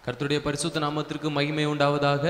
கர்த்தருடைய பரிசுத்த நாமத்திற்கு மகிமை உண்டாவதாக.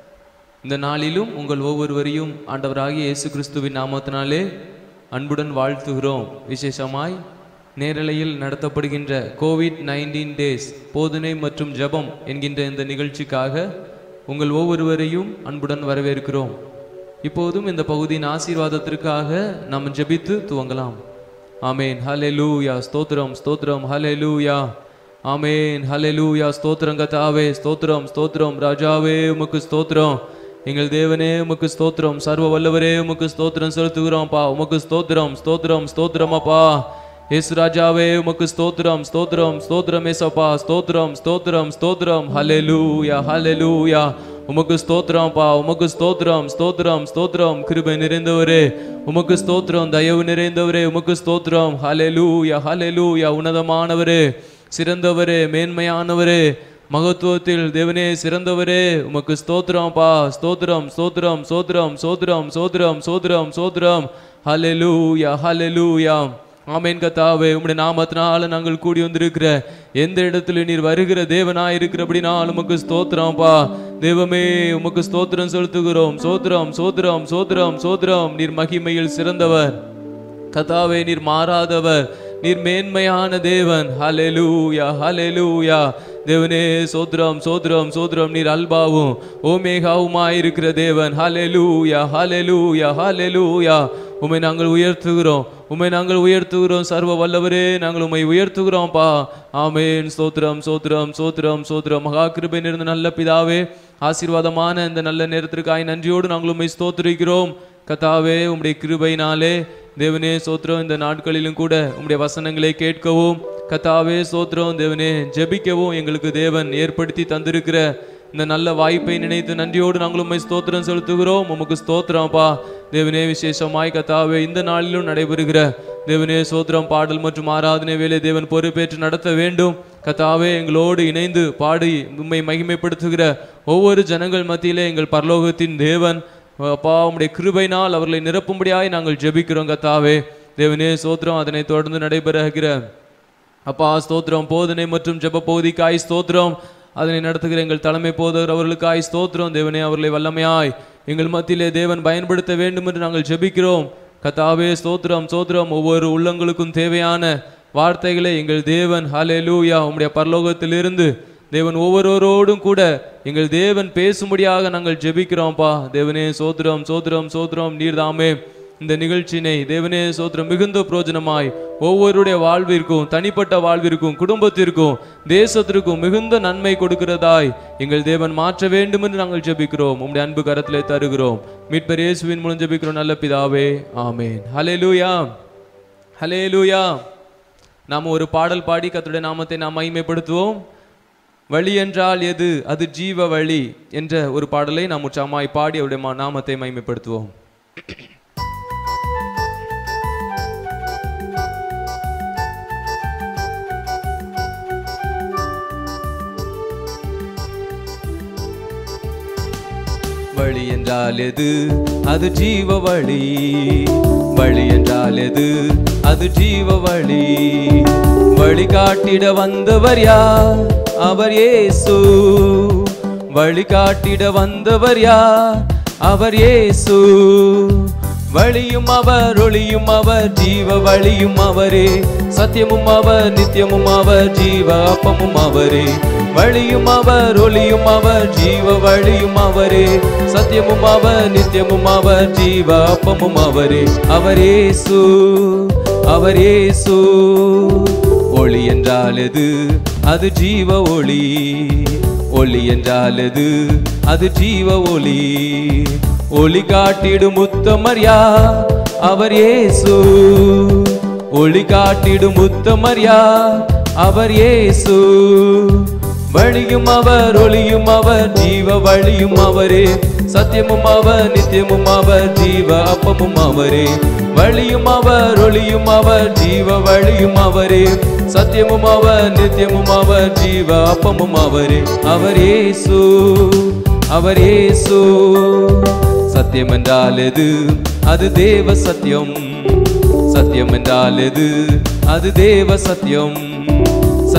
இந்த நாளிலும் உங்கள் ஒவ்வொருவரையும் ஆண்டவராகிய இயேசு கிறிஸ்துவின் நாமத்தினாலே அன்புடன் வாழ்த்துகிறோம். விசேஷமாய் நேரலையில் நடத்தப்படுகின்ற COVID-19 டேஸ் போதனை மற்றும் ஜெபம் என்கின்ற இந்த நிகழ்ச்சிக்காக உங்கள் ஒவ்வொருவரையும் அன்புடன் வரவேற்கிறோம். இப்போதும் இந்த பகுதியின் ஆசீர்வாதத்திற்காக நாம் ஜெபித்து துவங்கலாம். ஆமேன். ஹல்லேலூயா. ஸ்தோத்திரம் ஸ்தோத்திரம். ஹல்லேலூயா. ஆமேன். ஹல்லேலூயா. ஸ்தோத்திரம் கர்த்தாவே. ஸ்தோத்திரம் ஸ்தோத்திரம். ராஜாவே உமக்கு ஸ்தோத்திரம். எங்கள் தேவனே உமக்கு ஸ்தோத்திரம். சர்வ வல்லவரே உமக்கு ஸ்தோத்திரம் செலுத்துகிறோம்ப்பா. உமக்கு ஸ்தோத்திரம் ஸ்தோத்திரம் ஸ்தோத்திரம் அப்பா. இயேசு ராஜாவே உமக்கு ஸ்தோத்திரம் ஸ்தோத்திரம் ஸ்தோத்திரம் ஏசப்பா. ஸ்தோத்திரம் ஸ்தோத்திரம் ஸ்தோத்திரம். ஹல்லேலூயா ஹல்லேலூயா. உமக்கு ஸ்தோத்திரம்ப்பா. உமக்கு ஸ்தோத்திரம் ஸ்தோத்திரம் ஸ்தோத்திரம். கிருபை நிறைந்தவரே உமக்கு ஸ்தோத்திரம். தயவு நிறைந்தவரே உமக்கு ஸ்தோத்திரம். ஹல்லேலூயா ஹல்லேலூயா. உன்னதமானவரே, சிறந்தவரே, மேன்மையானவரே, மகத்துவத்தில் தேவனே சிறந்தவரே உமக்கு ஸ்தோத்திரம்ப்பா. ஸ்தோத்திரம் ஸ்தோத்திரம் ஸ்தோத்திரம் ஸ்தோத்திரம் ஸ்தோத்திரம் ஸ்தோத்திரம் ஸ்தோத்திரம். ஹல்லேலூயா ஹல்லேலூயா. ஆமேன் கர்த்தாவே, உம்முடைய நாமத்தினால நாங்கள் கூடி வந்திருக்கிற எந்த இடத்துல நீர் வருகிற தேவனாய் இருக்கிறபடினால் உமக்கு ஸ்தோத்திரம்ப்பா. தேவமே உமக்கு ஸ்தோத்திரம் செலுத்துகிறோம். சோத்திரம் சோத்திரம் சோத்திரம் சோத்திரம். நீர் மகிமையில் சிறந்தவர் கர்த்தாவே, நீர் மாறாதவர், நீர் மேன்மையான தேவன். ஹல்லேலூயா ஹல்லேலூயா. தேவனே சோத்திரம் சோத்திரம் சோத்திரம். நீர் அல்பாவும் ஓமேகாவுமாய் இருக்கிற தேவன். ஹல்லேலூயா ஹல்லேலூயா ஹல்லேலூயா. உம்மை நாங்கள் உயர்த்துகிறோம், உம்மை நாங்கள் உயர்த்துகிறோம். சர்வ வல்லவரே நாங்கள் உம்மை உயர்த்துகிறோம்ப்பா. ஆமேன். ஸ்தோத்திரம் சோத்திரம் சோத்திரம் சோத்திரம். மகா கிருபை நிறைந்த நல்ல பிதாவே, ஆசீர்வாதமான இந்த நல்ல நேரத்திற்காய் நன்றியோடு நாங்கள் உம்மை ஸ்தோத்திரிக்கிறோம் கர்த்தாவே. உம்முடைய கிருபையினாலே தேவனே சோத்திரம் இந்த நாட்களிலும் கூட உம்முடைய வசனங்களை கேட்கவும் கர்த்தாவே சோத்திரம் தேவனே ஜெபிக்கவும் எங்களுக்கு தேவன் ஏற்படுத்தி தந்திருக்கிற இந்த நல்ல வாய்ப்பை நினைத்து நன்றியோடு நாங்கள் உம்மை ஸ்தோத்திரம் செலுத்துகிறோம். உமக்கு ஸ்தோத்திரம்ப்பா. தேவனே விசேஷமாய் கர்த்தாவே இந்த நாளிலும் நடைபெறுகிற தேவனே சோத்திரம் பாடல் மற்றும் ஆராதனை வேலை தேவன் பொறுப்பேற்று நடத்த வேண்டும் கர்த்தாவே. எங்களோடு இணைந்து பாடி உம்மை மகிமைப்படுத்துகிற ஒவ்வொரு ஜனங்கள் மத்தியிலே எங்கள் பரலோகத்தின் தேவன் அப்பா உம்முடைய கிருபையினால் அவர்களை நிரப்பும்படியாய் நாங்கள் ஜெபிக்கிறோம் கர்த்தாவே. தேவனே சோத்திரம். அதனை தொடர்ந்து நடைபெறுகிற அப்பா ஸ்தோத்திரம் போதனை மற்றும் ஜெப பகுதிக்காய் ஸ்தோத்திரம். அதனை நடத்துகிற எங்கள் தலைமை போதகர் அவர்களுக்காய் ஸ்தோத்திரம். தேவனே அவர்களை வல்லமையாய் எங்கள் மத்தியிலே தேவன் பயன்படுத்த வேண்டும் என்று நாங்கள் ஜெபிக்கிறோம் கர்த்தாவே. ஸ்தோத்திரம் ஸ்தோத்திரம். ஒவ்வொரு உள்ளங்களுக்கும் தேவையான வார்த்தைகளை எங்கள் தேவன் ஹல்லேலூயா உம்முடைய பரலோகத்திலிருந்து தேவன் ஒவ்வொருவரோடும் கூட எங்கள் தேவன் பேசும்படியாக நாங்கள் ஜெபிக்கிறோம்ப்பா. தேவனே சோத்திரம் சோத்திரம் சோத்திரம். நீர்தாமே இந்த நிகழ்ச்சியினை தேவனே சோத்திரம் மிகுந்த பிரயோஜனமாய் ஒவ்வொருடைய வாழ்விற்கும், தனிப்பட்ட வாழ்விற்கும், குடும்பத்திற்கும், தேசத்திற்கும் மிகுந்த நன்மை கொடுக்கிறதாய் எங்கள் தேவன் மாற்ற வேண்டும் என்று நாங்கள் ஜெபிக்கிறோம். உம்முடைய அன்பு கரத்திலே தருகிறோம். மீட்பர் இயேசுவின் மூலம் ஜெபிக்கிறோம் நல்ல பிதாவே. ஆமேன். ஹல்லேலூயா ஹல்லேலூயா. நாம் ஒரு பாடல் பாடி கர்த்தருடைய நாமத்தை நாம் மகிமைப்படுத்துவோம். வழி என்றால் எது? அது ஜீவ வழி என்ற ஒரு பாடலை நாம் உற்சாகமாய் பாடி அவருடைய நாமத்தை மகிமைப்படுத்துவோம். வழி என்றால் எது? அது ஜீவ வழி. வழி என்றால் எது? அது ஜீவ வழி. வழி காட்டிட வந்தவர் யார்? அவர் இயேசு. வழி காட்டிட வந்தவர் யார்? அவர் இயேசு. வழியும் அவர், ஒளியும் அவர், ஜீவ வழியும் அவரே. சத்தியமும் அவர், நித்தியமும் அவர், ஜீவ அப்பமும் அவரே. வழியும் அவர், ஒளியும் அவர், ஜீவ வழியும் அவரே. சத்தியமும் அவர், நித்தியமும் அவர், ஜீவ அப்பமும் அவரே. அவர் இயேசு, அவர் இயேசு. ஒளி என்றால் எது? அது ஜீவ ஒளி. ஒளி என்றால் எது? அது ஜீவ ஒளி. ஒளி காட்டிடும் உத்தமர் யார்? அவர் இயேசு. ஒளி காட்டிடும் உத்தமர் யார்? அவர் இயேசு. வழியும் அவர், ஒளியும் அவர், ஜீவ வழியும் அவரே. சத்தியமும் அவர், நித்தியமும் அவர், ஜீவ அப்பமும் அவரே. வழியும் அவர், ஒளியும் அவர், ஜீவ வழியும் அவரே. சத்தியமும் அவர், நித்தியமும் அவர், ஜீவ அப்பமும் அவரே. அவர் இயேசு, அவர் இயேசு. சத்தியம் என்றால் எது? அது தேவ சத்தியம். சத்தியம் என்றால் எது? அது தேவ சத்தியம்.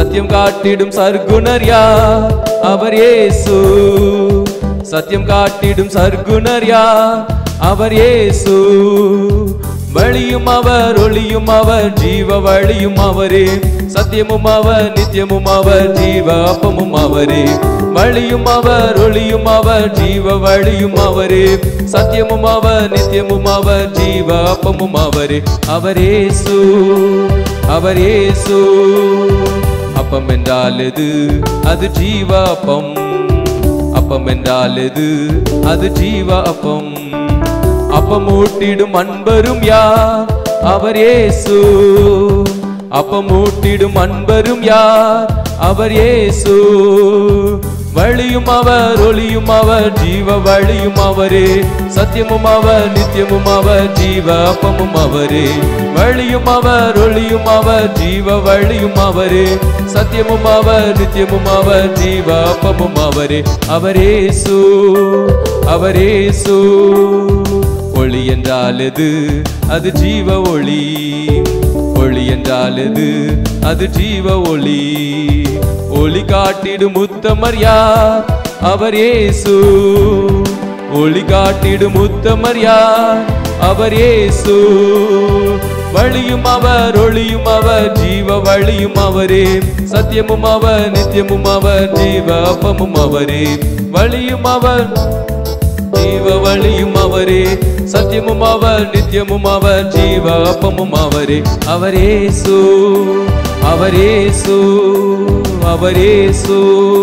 சத்தியம் காட்டிடும் சர்க்குணர் யார்? அவர் இயேசு. சத்தியம் காட்டிடும் சர்க்குணர் யார்? அவர் இயேசு. வழியும் அவர், ஒளியும் அவர், ஜீவ வழியும் அவரே. சத்தியமும் அவர், நித்தியமும் அவர், ஜீவ அப்பமும் அவரே. வழியும் அவர், ஒளியும் அவர், ஜீவ வழியும் அவரே. சத்தியமும் அவர், நித்தியமும் அவர், ஜீவ அப்பமும் அவரே. அவர் இயேசு. அவர் இயேசு. அப்பம் என்றால் எது? அது ஜீவ அப்பம். அப்பம் என்றால் எது? அது ஜீவ அப்பம். அப்பம் ஊட்டிடும் அன்பரும் யார்? அவர் இயேசு. அப்பம் ஊட்டிடும் அன்பரும் யார்? அவர் இயேசு. வழியும் அவர், ஒளியும் அவர், ஜீவ வழியும் அவரே. சத்தியமும் அவர், நித்தியமும் அவர், ஜீவ அப்பமும் அவரே. வழியும் அவர், ஒளியும் அவர், ஜீவ வழியும் அவரே. சத்தியமும் அவர், நித்தியமும் அவர், ஜீவ அப்பமும் அவரே. அவர் இயேசு. அவர் இயேசு. ஒளி என்றால் எது? அது ஜீவ ஒளி. ஒளி என்றால் எது? அது ஜீவ ஒளி. ஒளி காட்டிடும் உத்தமர் யார்? அவர் இயேசு. ஒளி காட்டிடும் உத்தமர் யார்? அவர் இயேசு. வழியும் அவர், ஒளியும் அவர், ஜீவ வழியும் அவரே. சத்தியமும் அவர், நித்தியமும் அவர், ஜீவ அப்பமும் அவரே. வழியும் அவர், ஜீவ வழியும் அவரே. சத்தியமும் அவர், நித்தியமும் அவர், ஜீவ அப்பமும் அவரே. அவர் இயேசு. அவர் இயேசு. அவர் இயேசு.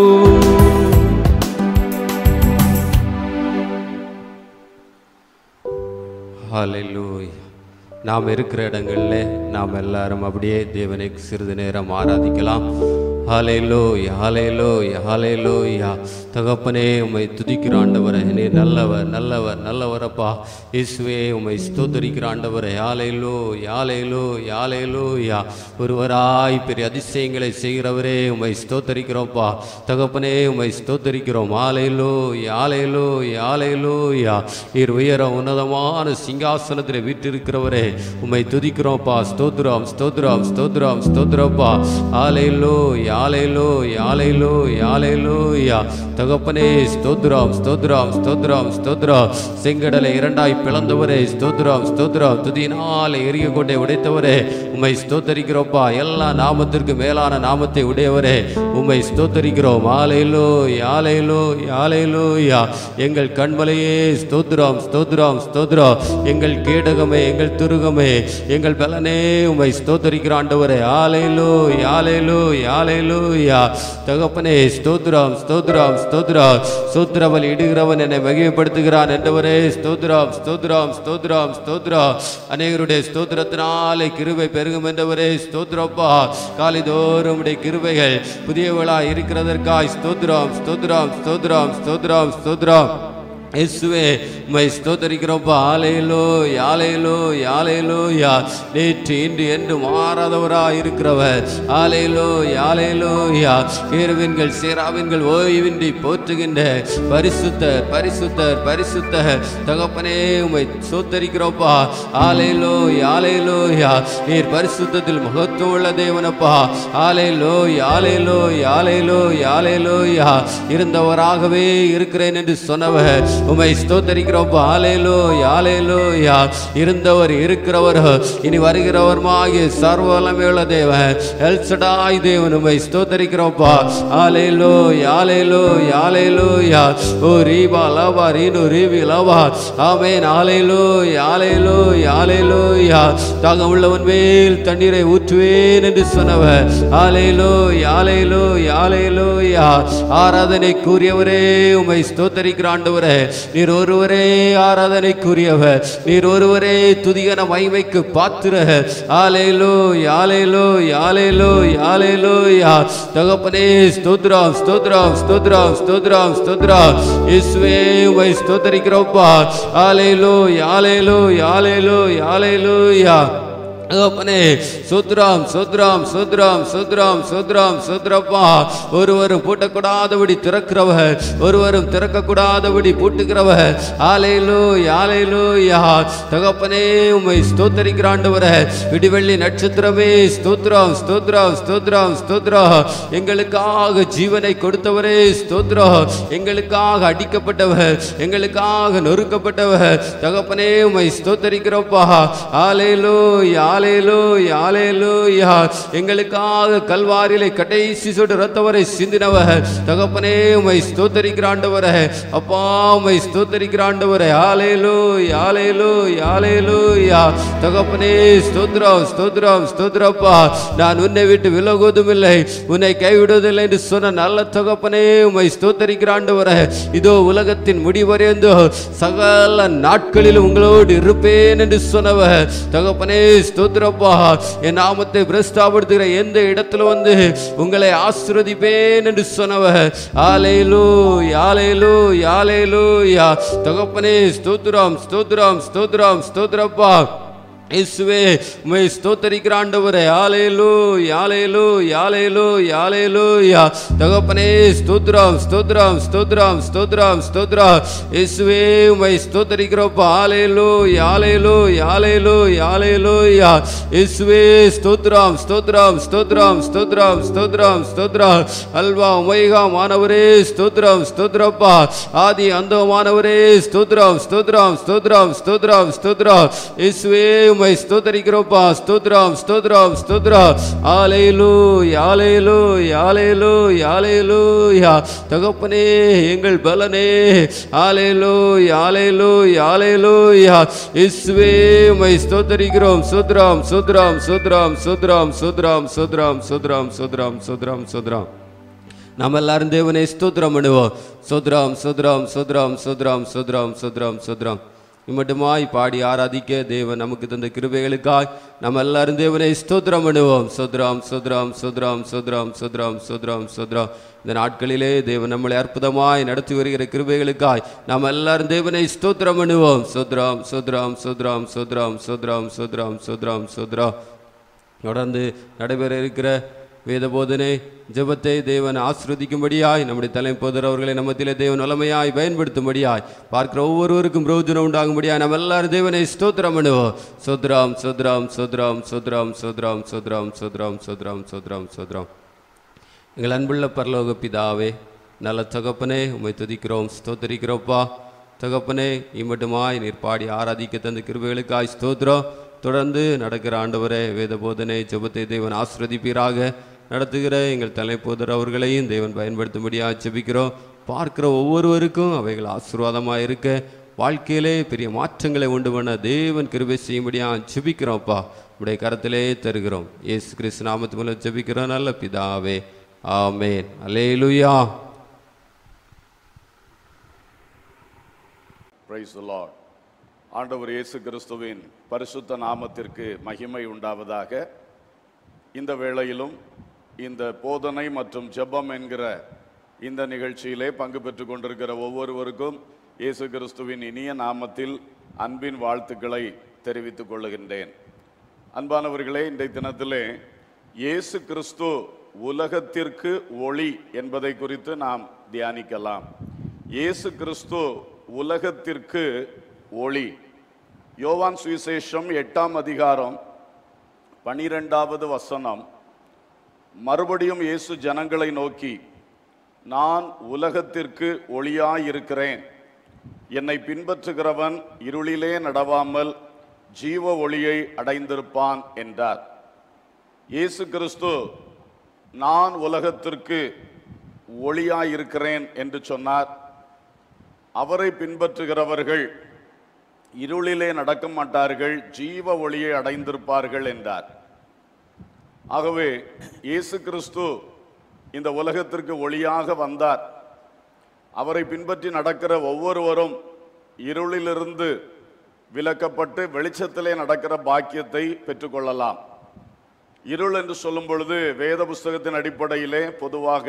ஹல்லேலூயா. நாம் இருக்கிற இடங்களில் நாம் எல்லாரும் அப்படியே தேவனை சிறிது நேரம் ஆராதிக்கலாம். ஹல்லேலூயா, ஹல்லேலூயா, ஹல்லேலூயா. தகப்பனே, உம்மை துதிக்கிற ஆண்டவரே, நீர் நல்லவர், நல்லவர், நல்லவரப்பா. இயேசுவே, உம்மை ஸ்தோத்திரிக்கிற ஆண்டவரே. ஹல்லேலூயா, ஹல்லேலூயா, ஹல்லேலூயா. ஒருவராய் பெரிய அதிசயங்களை செய்கிறவரே, உம்மை ஸ்தோத்திரிக்கிறோம்ப்பா. தகப்பனே, உம்மை ஸ்தோத்திரிக்கிறோம். ஹல்லேலூயா, ஹல்லேலூயா, ஹல்லேலூயா. நீர் உயர உன்னதமான சிங்காசனத்தில் வீற்றிருக்கிறவரே, உம்மை துதிக்கிறோம்ப்பா. ஸ்தோத்திரம், ஸ்தோத்திரம், ஸ்தோத்திரம், ஸ்தோத்திரப்பா. ஹல்லேலூயா, ஹல்லேலூயா, ஹல்லேலூயா, ஹல்லேலூயா. தகப்பனே, ஸ்தோத்திரம், ஸ்தோத்திரம், ஸ்தோத்திரம், ஸ்தோத்திரம். செங்கடலை இரண்டாய் பிளந்தவரே, ஸ்தோத்திரம், ஸ்தோத்திரம். துதியினாலே எரிய கொண்டே உடைத்தவரே, உம்மை ஸ்தோத்தரிக்கிறோம்ப்பா. எல்லா நாமத்திற்கு மேலான நாமத்தை உடையவரே, உம்மை ஸ்தோத்தரிக்கிறோம். ஹல்லேலூயா, ஹல்லேலூயா, ஹல்லேலூயா. எங்கள் கண்மலையே, ஸ்தோத்திரம், ஸ்தோத்திரம், ஸ்தோத்திரம். எங்கள் கேடகமே, எங்கள் துருகமே, எங்கள் பலனே, உம்மை ஸ்தோத்தரிக்கிற ஆண்டவரே. ஹல்லேலூயா, ஹல்லேலூயா, ஹல்லேலூயா. தகப்பனே, ஸ்தோத்திரம், ஸ்தோத்திரம், ஸ்தோத்திரம். ஸ்தோத்திரவல் இடுகிறவன் என்னை மகிமைப்படுத்துகிறான் என்றவரே, ஸ்தோத்திரம், ஸ்தோத்திரம், ஸ்தோத்திரம், ஸ்தோத்திரம். அநேகருடைய ஸ்தோத்திரத்தினாலே கிருபை பெருகும் என்றவரே, ஸ்தோத்திரப்பா. காலைதோறும் உடைய கிருபைகள் புதியவளா இருக்கிறதற்காய் ஸ்தோத்திரம், ஸ்தோத்திரம், ஸ்தோத்திரம், ஸ்தோத்திரம், ஸ்தோத்திரம். இயேசுவே, உம்மை ஸ்தோத்திரிக்கிறோம்ப்பா. ஹல்லேலூயா, ஹல்லேலூயா, ஹல்லேலூயா. நேற்று இன்று என்று மாறாதவராய் இருக்கிறவர். ஹல்லேலூயா, ஹல்லேலூயா. கேருபீன்கள் சேராபீன்கள் ஓய்வின்றி போற்றுகின்ற பரிசுத்தர், பரிசுத்தர், பரிசுத்தர். தகப்பனே, உம்மை ஸ்தோத்திரிக்கிறோம்ப்பா. ஹல்லேலூயா, ஹல்லேலூயா. நீர் பரிசுத்தத்தில் மகத்துவம் உள்ள தேவனப்பா. ஹல்லேலூயா, ஹல்லேலூயா, ஹல்லேலூயா, ஹல்லேலூயா. இருந்தவராகவே இருக்கிறேன் என்று சொன்னவர், உம்மை ஸ்தோத்திரிக்கிறோம்ப்பா. ஹல்லேலூயா, ஹல்லேலூயா. இருந்தவர், இருக்கிறவர், இனி வருகிறவருமாகிய சர்வ வல்லமையுள்ள தேவன், எல் சடாய் தேவன், உம்மை ஸ்தோத்திரிக்கிறோம்ப்பா. ஹல்லேலூயா, ஹல்லேலூயா, ஹல்லேலூயா. ஓ ரீபா லவா ரீனு ரீவி லவா. ஆமென். ஹல்லேலூயா, ஹல்லேலூயா, ஹல்லேலூயா. தாகம் உள்ளவன் மேல் தண்ணீரை ஊற்றுவேன் என்று சொன்னவர். ஹல்லேலூயா, ஹல்லேலூயா, ஹல்லேலூயா. ஆராதனைக்குரியவரே, உம்மை ஸ்தோத்திரிக்கிற ஆண்டவரே, நீர் ஒருவரே ஆராதனைக்குரியவர், நீர் ஒருவரே துதிகன மகிமைக்கு பாத்திரர். ஹல்லேலூயா, ஹல்லேலூயா, ஹல்லேலூயா, ஹல்லேலூயா. தகப்பனே, ஸ்தோத்திரம், ஸ்தோத்திரம், ஸ்தோத்திரம், ஸ்தோத்திரம், ஸ்தோத்திரம். இயேசுவே, உம்மை ஸ்தோத்திரிக்கிறோம்ப்பா. ஹல்லேலூயா, ஹல்லேலூயா, ஹல்லேலூயா, ஹல்லேலூயா. தகப்பனே சோத்ராம் சோத்ராம் சோத்ராம் சோத்ராம் சோத்ராம் சோத்ரப்பா. ஒருவரும் பூட்டக்கூடாதபடி திறக்கிறவர், ஒருவரும் திறக்கக்கூடாதபடி பூட்டுகிறவர். ஹல்லேலூயா ஹல்லேலூயா. தகப்பனே உம்மை ஸ்தோத்திரிக்கிற ஆண்டவரே, விடிவெள்ளி நட்சத்திரமே ஸ்தோத்ரம் ஸ்தோத்ரம் ஸ்தோத்ரம் ஸ்தோத்ரம். எங்களுக்காக ஜீவனை கொடுத்தவரே ஸ்தோத்ரம். எங்களுக்காக அடிக்கப்பட்டவர், எங்களுக்காக நொறுக்கப்பட்டவர். தகப்பனே உம்மை ஸ்தோத்திரிக்கிறோப்பா. ஹல்லேலூயா ஹல்லேலூயா ஹல்லேலூயா. எங்களுக்காக கல்வாரியிலே கடைசி சொட்டு ரத்தவரை சிந்தினவர். தகப்பனே உம்மை ஸ்தோத்திரிக்கிற ஆண்டவரே, அப்பா உம்மை ஸ்தோத்திரிக்கிற ஆண்டவரே. ஹல்லேலூயா ஹல்லேலூயா ஹல்லேலூயா. தகப்பனே ஸ்தோத்திரம் ஸ்தோத்திரம் ஸ்தோத்திரப்பா. நான் உன்னை விட்டு விலகுவதும் இல்லை, உன்னை கைவிடுவதில்லை என்று சொன்ன நல்ல தகப்பனே உம்மை ஸ்தோத்திரிக்கிற ஆண்டவரே. இதோ உலகத்தின் முடிவரைந்தோ சகல நாட்களிலும் உங்களோடு இருப்பேன் என்று சொன்னவர். தகப்பனே ஸ்தோத்திரப்பா. என் நாமத்தை பிரஸ்தாபடுத்துகிற எந்த இடத்துல வந்து உங்களை ஆசீர்வதிப்பேன் என்று சொன்னவர். ஹல்லேலூயா ஹல்லேலூயா ஹல்லேலூயா. தகப்பனே ஸ்தோத்திரம் ஸ்தோத்திரம் ஸ்தோத்திரம் ஸ்தோத்திரப்பா. இயேசுவே உம்மை ஸ்தோத்திரிக்கிற ஆண்டவரே. ஹல்லேலூயா ஹல்லேலூயா ஹல்லேலூயா ஹல்லேலூயா. தகப்பனே ஸ்தோத்திரம் ஸ்தோத்திரம் ஸ்தோத்திரம் ஸ்தோத்திரம் ஸ்தோத்திரம். இயேசுவே உம்மை ஸ்தோத்திரிக்கிறோப்பா. ஹல்லேலூயா ஹல்லேலூயா ஹல்லேலூயா ஹல்லேலூயா. இயேசுவே ஸ்தோத்திரம் ஸ்தோத்திரம் ஸ்தோத்திரம் ஸ்தோத்திரம் ஸ்தோத்திரம் ஸ்தோத்திரம். அல்வா ஒமேகா மானவரே ஸ்தோத்திரம் ஸ்தோத்திரப்பா. ஆதி அந்தமானவரே ஸ்தோத்திரம் ஸ்தோத்திரம் ஸ்தோத்திரம் ஸ்தோத்திரம் ஸ்தோத்திரம். இயேசுவே உம்மை ஸ்தோத்திரிக்கிறோப்பா. ஸ்தோத்திரம் ஸ்தோத்திரம் ஸ்தோத்திரம். ஹல்லேலூயா ஹல்லேலூயா ஹல்லேலூயா ஹல்லேலூயா. தகப்பனே எங்கள் பலனே. ஹல்லேலூயா ஹல்லேலூயா ஹல்லேலூயா. இயேசுவே உம்மை ஸ்தோத்திரிக்கிறோம். ஸ்தோத்திரம் ஸ்தோத்திரம் ஸ்தோத்திரம் ஸ்தோத்திரம் ஸ்தோத்திரம் ஸ்தோத்திரம் ஸ்தோத்திரம் ஸ்தோத்திரம் ஸ்தோத்திரம் ஸ்தோத்திரம். நாம் எல்லாரும் தேவனை ஸ்தோத்திரம் பண்ணுவோம். ஸ்தோத்திரம் ஸ்தோத்திரம் ஸ்தோத்திரம் ஸ்தோத்திரம் ஸ்தோத்திரம் ஸ்தோத்திரம் ஸ்தோத்திரம். இம்மட்டுமாய் பாடி ஆராதிக்க தேவன் நமக்கு தந்த கிருபைகளுக்காய் நம்ம எல்லாரும் தேவனை ஸ்தோத்திரம் பண்ணுவோம். ஸ்தோத்திரம் ஸ்தோத்திரம் ஸ்தோத்திரம் ஸ்தோத்திரம் ஸ்தோத்திரம் ஸ்தோத்திரம் ஸ்தோத்திரம். இந்த நாட்களிலே தேவன் நம்மளை அற்புதமாய் நடத்தி வருகிற கிருபைகளுக்காய் நாம் எல்லாரும் தேவனை ஸ்தோத்திரம் பண்ணுவோம். ஸ்தோத்திரம் ஸ்தோத்திரம் ஸ்தோத்திரம் ஸ்தோத்திரம் ஸ்தோத்திரம் ஸ்தோத்திரம் ஸ்தோத்திரம் ஸ்தோத்திரம். தொடர்ந்து நடைபெற இருக்கிற வேத போதனை ஜெபத்தை தேவன் ஆசீர்வதிக்கும்படியாய் நம்முடைய தலைப்போதர் அவர்களை நம்மத்திலே தேவன் வல்லமையாய் பயன்படுத்தும்படியாய் பார்க்கிற ஒவ்வொருவருக்கும் பிரயோஜனம் உண்டாகும்படியாய் நம்ம எல்லாரும் தேவனை ஸ்தோத்திரம் பண்ணுவோம். ஸ்தோத்திரம் ஸ்தோத்திரம் ஸ்தோத்திரம் ஸ்தோத்திரம் ஸ்தோத்திரம் ஸ்தோத்திரம் ஸ்தோத்திரம் ஸ்தோத்திரம் ஸ்தோத்திரம் ஸ்தோத்திரம். எங்கள் அன்புள்ள பரலோக பிதாவே, நல்ல தகப்பனே உம்மை துதிக்கிறோம் ஸ்தோத்திரிக்கிறோப்பா. தகப்பனே இம்மட்டுமாய் நீர் பாடி ஆராதிக்க தந்த கிருபைகளுக்காய் ஸ்தோத்திரம். தொடர்ந்து நடக்கிற ஆண்டவரே வேத போதனை ஜெபத்தை தேவன் ஆசீர்வதிப்பீராக. நடத்துகிற எங்கள் தலைப்போதர் அவர்களையும் தேவன் பயன்படுத்தும்படியாக ஜெபிக்கிறோம். பார்க்கிற ஒவ்வொருவருக்கும் அவைகள் ஆசீர்வாதமாக இருக்க, வாழ்க்கையிலே பெரிய மாற்றங்களை உண்டு பண்ண தேவன் கிருபை செய்யும்படியாக ஜெபிக்கிறோம்ப்பா. உடைய கரத்திலே தருகிறோம். இயேசு கிறிஸ்து நாமத்து மூலம் ஜெபிக்கிறோம் நல்ல பிதாவே, ஆமென். அல்லேலூயா. Praise the Lord. ஆண்டவர் இயேசு கிறிஸ்துவின் பரிசுத்த நாமத்திற்கு மகிமை உண்டாவதாக. இந்த வேளையிலும் இந்த போதனை மற்றும் ஜெபம் என்கிற இந்த நிகழ்ச்சியிலே பங்கு பெற்று கொண்டிருக்கிற ஒவ்வொருவருக்கும் இயேசு கிறிஸ்துவின் இனிய நாமத்தில் அன்பின் வாழ்த்துக்களை தெரிவித்துக் கொள்ளுகின்றேன். அன்பானவர்களே, இன்றைய தினத்திலே இயேசு கிறிஸ்து உலகத்திற்கு ஒளி என்பதை குறித்து நாம் தியானிக்கலாம். இயேசு கிறிஸ்து உலகத்திற்கு ஒளி. யோவான் சுவிசேஷம் 8ஆம் அதிகாரம் 12வது வசனம். மறுபடியும் இயேசு ஜனங்களை நோக்கி, நான் உலகத்திற்கு ஒளியாயிருக்கிறேன், என்னை பின்பற்றுகிறவன் இருளிலே நடவாமல் ஜீவ ஒளியை அடைந்திருப்பான் என்றார். இயேசு கிறிஸ்து நான் உலகத்திற்கு ஒளியாயிருக்கிறேன் என்று சொன்னார். அவரை பின்பற்றுகிறவர்கள் இருளிலே நடக்க மாட்டார்கள், ஜீவ ஒளியை அடைந்திருப்பார்கள் என்றார். ஆகவே இயேசு கிறிஸ்து இந்த உலகத்திற்கு ஒளியாக வந்தார். அவரை பின்பற்றி நடக்கிற ஒவ்வொருவரும் இருளிலிருந்து விலக்கப்பட்டு வெளிச்சத்திலே நடக்கிற பாக்கியத்தை பெற்றுக்கொள்ளலாம். இருள் என்று சொல்லும் பொழுது வேத புஸ்தகத்தின் அடிப்படையிலே பொதுவாக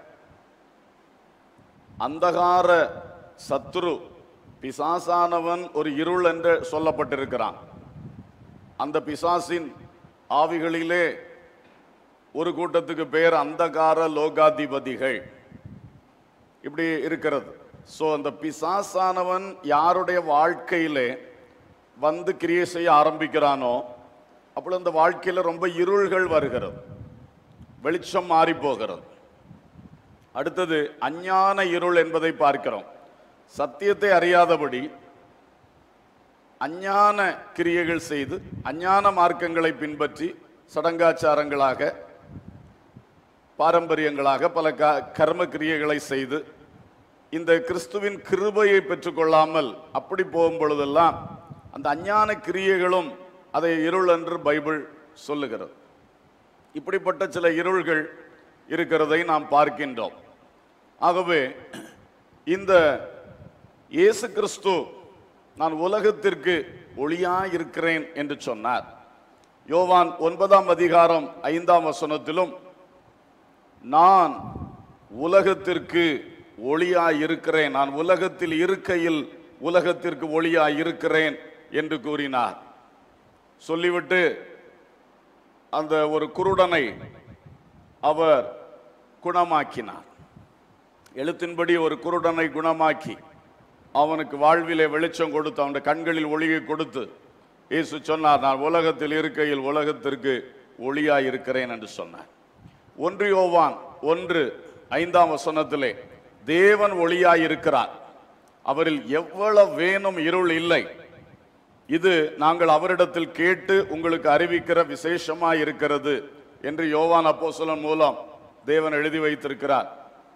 அந்தகார சத்துரு பிசாசானவன் ஒரு இருள் என்று சொல்லப்பட்டிருக்கிறான். அந்த பிசாசின் ஆவிகளிலே ஒரு கூட்டத்துக்கு பேர் அந்தகார லோகாதிபதிகள். இப்படி இருக்கிறது. ஸோ அந்த பிசாசானவன் யாருடைய வாழ்க்கையிலே வந்து கிரியை செய்ய ஆரம்பிக்கிறானோ அப்பொழுது அந்த வாழ்க்கையில் ரொம்ப இருள்கள் வருகிறது, வெளிச்சம் மாறி போகிறது. அடுத்தது அஞ்ஞான இருள் என்பதை பார்க்கிறோம். சத்தியத்தை அறியாதபடி அஞ்ஞான கிரியைகள் செய்து அஞ்ஞான மார்க்கங்களை பின்பற்றி சடங்காச்சாரங்களாக பாரம்பரியங்களாக பல கர்ம கிரியைகளை செய்து இந்த கிறிஸ்துவின் கிருபையை பெற்றுக்கொள்ளாமல் அப்படி போகும் பொழுதெல்லாம் அந்த அஞ்ஞான கிரியைகளும் அதை இருள் என்று பைபிள் சொல்லுகிறது. இப்படிப்பட்ட சில இருள்கள் இருக்கிறதை நாம் பார்க்கின்றோம். ஆகவே இந்த இயேசு கிறிஸ்து நான் உலகத்திற்கு ஒளியாய் இருக்கிறேன் என்று சொன்னார். யோவான் 9ஆம் அதிகாரம் 5ஆம் வசனத்திலும் நான் உலகத்திற்கு ஒளியாய் இருக்கிறேன், நான் உலகத்தில் இருக்கையில் உலகத்திற்கு ஒளியாய் இருக்கிறேன் என்று கூறினார். சொல்லிவிட்டு அந்த ஒரு குருடனை அவர் குணமாக்கினார். எழுத்தின்படி ஒரு குருடனை குணமாக்கி அவனுக்கு வாழ்விலே வெளிச்சம் கொடுத்து அவனுடைய கண்களில் ஒளியை கொடுத்து இயேசு சொன்னார், நான் உலகத்தில் இருக்கையில் உலகத்திற்கு ஒளியாய் இருக்கிறேன் என்று சொன்னார். 1 யோவான் 1:5ஆம் வசனத்திலே தேவன் ஒளியாய் இருக்கிறார், அவரில் எவ்வளவு வேணும் இருள் இல்லை, இது நாங்கள் அவரிடத்தில் கேட்டு உங்களுக்கு அறிவிக்கிற விசேஷமாய் இருக்கிறது என்று யோவான் அப்போஸ்தலன் மூலம் தேவன் எழுதி வைத்திருக்கிறார்.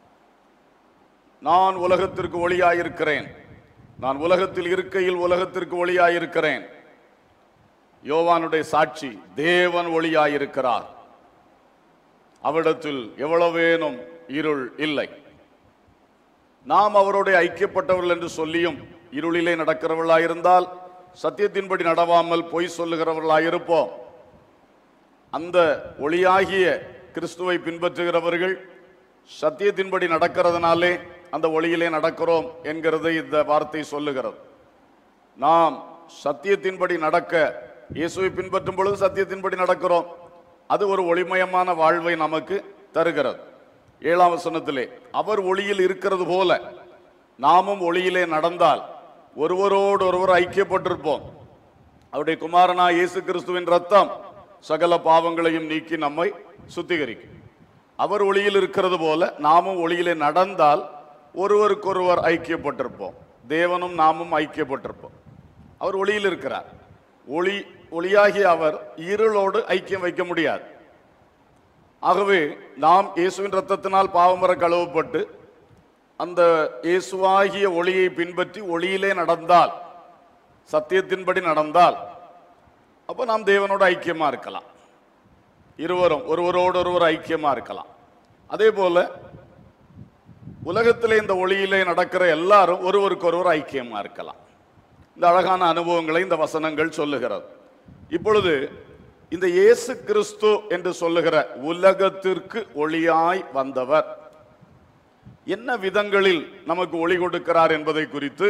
நான் உலகத்திற்கு ஒளியாயிருக்கிறேன், நான் உலகத்தில் இருக்கையில் உலகத்திற்கு ஒளியாயிருக்கிறேன். யோவானுடைய சாட்சி, தேவன் ஒளியாயிருக்கிறார், அவரிடத்தில் எவ்வளவேனும் இருள் இல்லை. நாம் அவருடைய ஐக்கியப்பட்டவர்கள் என்று சொல்லியும் இருளிலே நடக்கிறவர்களாயிருந்தால் சத்தியத்தின்படி நடவாமல் பொய் சொல்லுகிறவர்களாயிருப்போம். அந்த ஒளியாகிய கிறிஸ்துவை பின்பற்றுகிறவர்கள் சத்தியத்தின்படி நடக்கிறதுனாலே அந்த ஒளியிலே நடக்கிறோம் என்கிறது இந்த வார்த்தை சொல்லுகிறது. நாம் சத்தியத்தின்படி நடக்க இயேசுவை பின்பற்றும் பொழுது சத்தியத்தின்படி நடக்கிறோம், அது ஒரு ஒளிமயமான வாழ்வை நமக்கு தருகிறது. 7ஆம் வசனத்திலே அவர் ஒளியில் இருக்கிறது போல நாமும் ஒளியிலே நடந்தால் ஒருவரோடு ஒருவர் ஐக்கியப்பட்டிருப்போம். அவருடைய குமாரனாய் இயேசு கிறிஸ்துவின் ரத்தம் சகல பாவங்களையும் நீக்கி நம்மை சுத்திகரிக்கும். அவர் ஒளியில் இருக்கிறது போல நாமும் ஒளியிலே நடந்தால் ஒருவருக்கொருவர் ஐக்கியப்பட்டிருப்போம், தேவனும் நாமும் ஐக்கியப்பட்டிருப்போம். அவர் ஒளியில் இருக்கிறார். ஒளியாகிய அவர் இருளோடு ஐக்கியம் வைக்க முடியாது. ஆகவே நாம் இயேசுவின் ரத்தத்தினால் பாவமர கழுவப்பட்டு அந்த இயேசுவாகிய ஒளியை பின்பற்றி ஒளியிலே நடந்தால், சத்தியத்தின்படி நடந்தால், அப்போ நாம் தேவனோடு ஐக்கியமா இருக்கலாம், இருவரும் ஒருவரோடு ஒருவர் ஐக்கியமா இருக்கலாம். அதே போல உலகத்திலே இந்த ஒளியிலே நடக்கிற எல்லாரும் ஒருவருக்கொருவர் ஐக்கியமா இருக்கலாம். இந்த அழகான அனுபவங்களை இந்த வசனங்கள் சொல்லுகிறது. இப்பொழுது இந்த இயேசு கிறிஸ்து என்று சொல்லுகிற உலகத்திற்கு ஒளியாய் வந்தவர் என்ன விதங்களில் நமக்கு ஒளி கொடுக்கிறார் என்பதை குறித்து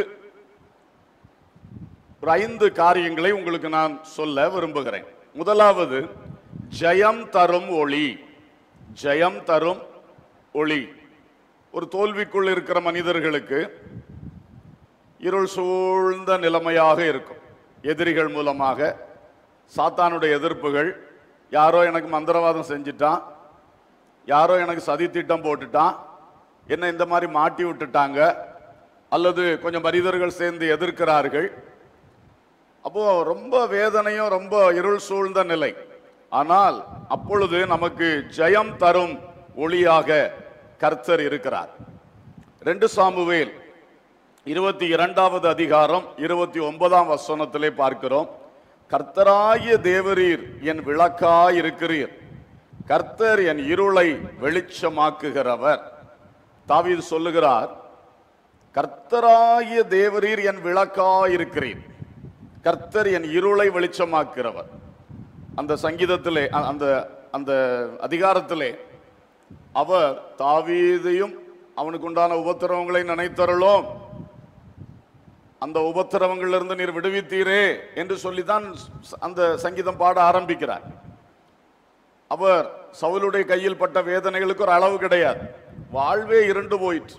ஒரு 5 காரியங்களை உங்களுக்கு நான் சொல்ல விரும்புகிறேன். முதலாவது, ஜெயம் தரும் ஒளி. ஜெயம் தரும் ஒளி. ஒரு தோல்விக்குள் இருக்கிற மனிதர்களுக்கு இருள் சூழ்ந்த நிலைமையாக இருக்கும். எதிரிகள் மூலமாக, சாத்தானுடைய எதிர்ப்புகள், யாரோ எனக்கு மந்திரவாதம் செஞ்சிட்டான், யாரோ எனக்கு சதி திட்டம் போட்டுட்டான், என்ன இந்த மாதிரி மாட்டி விட்டுட்டாங்க, அல்லது கொஞ்சம் மனிதர்கள் சேர்ந்து எதிர்க்கிறார்கள். அப்போ ரொம்ப வேதனையும் ரொம்ப இருள் சூழ்ந்த நிலை. ஆனால் அப்பொழுது நமக்கு ஜெயம் தரும் ஒளியாக கர்த்தர் இருக்கிறார். 2 சாமுவேல் 22ஆவது அதிகாரம் 29ஆம் வசனத்திலே பார்க்கிறோம், கர்த்தராகிய தேவரீர் என் விளக்காய் இருக்கிறீர், கர்த்தர் என் இருளை வெளிச்சமாக்குகிறவர். தாவீது சொல்லுகிறார், கர்த்தராகிய தேவரீர் என் விளக்காய் இருக்கிறீர், கர்த்தர் என் இருளை வெளிச்சமாக்குகிறவர். அந்த சங்கீதத்திலே, அந்த அதிகாரத்திலே அவர் தாவீதையும் அவனுக்கு உண்டான உபத்திரவங்களை நினைத்தருளும், அந்த உபத்திரவங்களிலிருந்து நீர் விடுவித்தீரே என்று சொல்லித்தான் அந்த சங்கீதம் பாட ஆரம்பிக்கிறார். அவர் சவுலுடைய கையில் பட்ட வேதனைகளுக்கு ஒரு அளவு கிடையாது. வாழ்வே இருண்டு போயிற்று.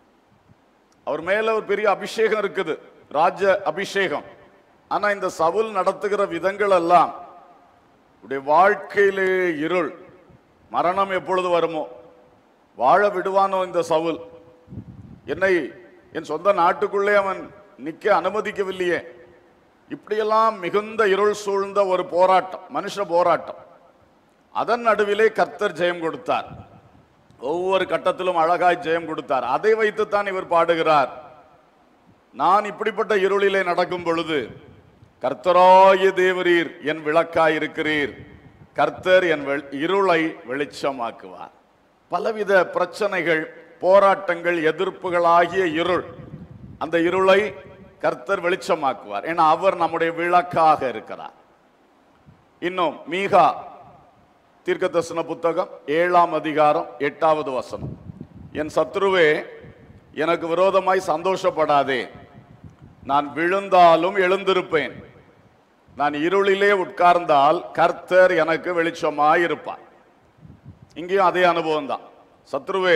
அவர் மேல ஒரு பெரிய அபிஷேகம் இருக்குது, ராஜ அபிஷேகம். ஆனா இந்த சவுல் நடத்துகிற விதங்கள் எல்லாம் வாழ்க்கையிலே இருள். மரணம் எப்பொழுது வருமோ, வாழ விடுவானோ இந்த சவுல், என்னை என் சொந்த நாட்டுக்குள்ளே அவன் நிக்க அனுமதிக்கவில்லையே. இப்படியெல்லாம் மிகுந்த இருள் சூழ்ந்த ஒரு போராட்டம், மனுஷ போராட்டம். அதன் நடுவிலே கர்த்தர் ஜெயம் கொடுத்தார். ஒவ்வொரு கட்டத்திலும் அழகாய் ஜெயம் கொடுத்தார். அதை வைத்துத்தான் இவர் பாடுகிறார், நான் இப்படிப்பட்ட இருளிலே நடக்கும் பொழுது கர்த்தராகிய தேவரீர் என் விளக்காய் இருக்கிறீர், கர்த்தர் என் இருளை வெளிச்சமாக்குவார். பலவித பிரச்சனைகள், போராட்டங்கள், எதிர்ப்புகள் ஆகிய இருள், அந்த இருளை கர்த்தர் வெளிச்சமாக்குவார். ஏன்னா அவர் நம்முடைய விளக்காக இருக்கிறார். இன்னும் மீகா தீர்க்கதரிசன புத்தகம் 7ஆம் அதிகாரம் 8வது வசனம், என் சத்துருவே எனக்கு விரோதமாய் சந்தோஷப்படாதே, நான் விழுந்தாலும் எழுந்திருப்பேன், நான் இருளிலே உட்கார்ந்தால் கர்த்தர் எனக்கு வெளிச்சமாய் இருப்பார். இங்கேயும் அதே அனுபவம் தான். சத்ருவே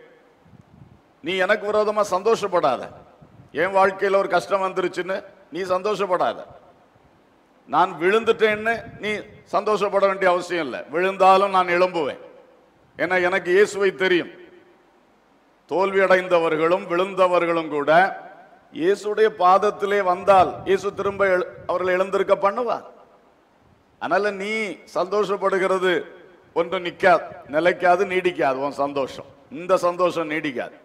நீ எனக்கு விரோதமா சந்தோஷப்படாத, என் வாழ்க்கையில் ஒரு கஷ்டம் வந்துருச்சுன்னு நீ சந்தோஷப்படாத, நான் விழுந்துட்டேன்னு நீ சந்தோஷப்பட வேண்டிய அவசியம் இல்லை. விழுந்தாலும் நான் எழும்புவேன். ஏன்னா எனக்கு இயேசுவை தெரியும். தோல்வி அடைந்தவர்களும் விழுந்தவர்களும் கூட இயேசுடைய பாதத்திலே வந்தால் இயேசு திரும்ப அவர்களை எழுந்திருக்க பண்ணுவார். அதனால நீ சந்தோஷப்படுகிறது ஒன்று நிக்காது, நிலைக்காது, நீடிக்காது. உன் சந்தோஷம், இந்த சந்தோஷம் நீடிக்காது.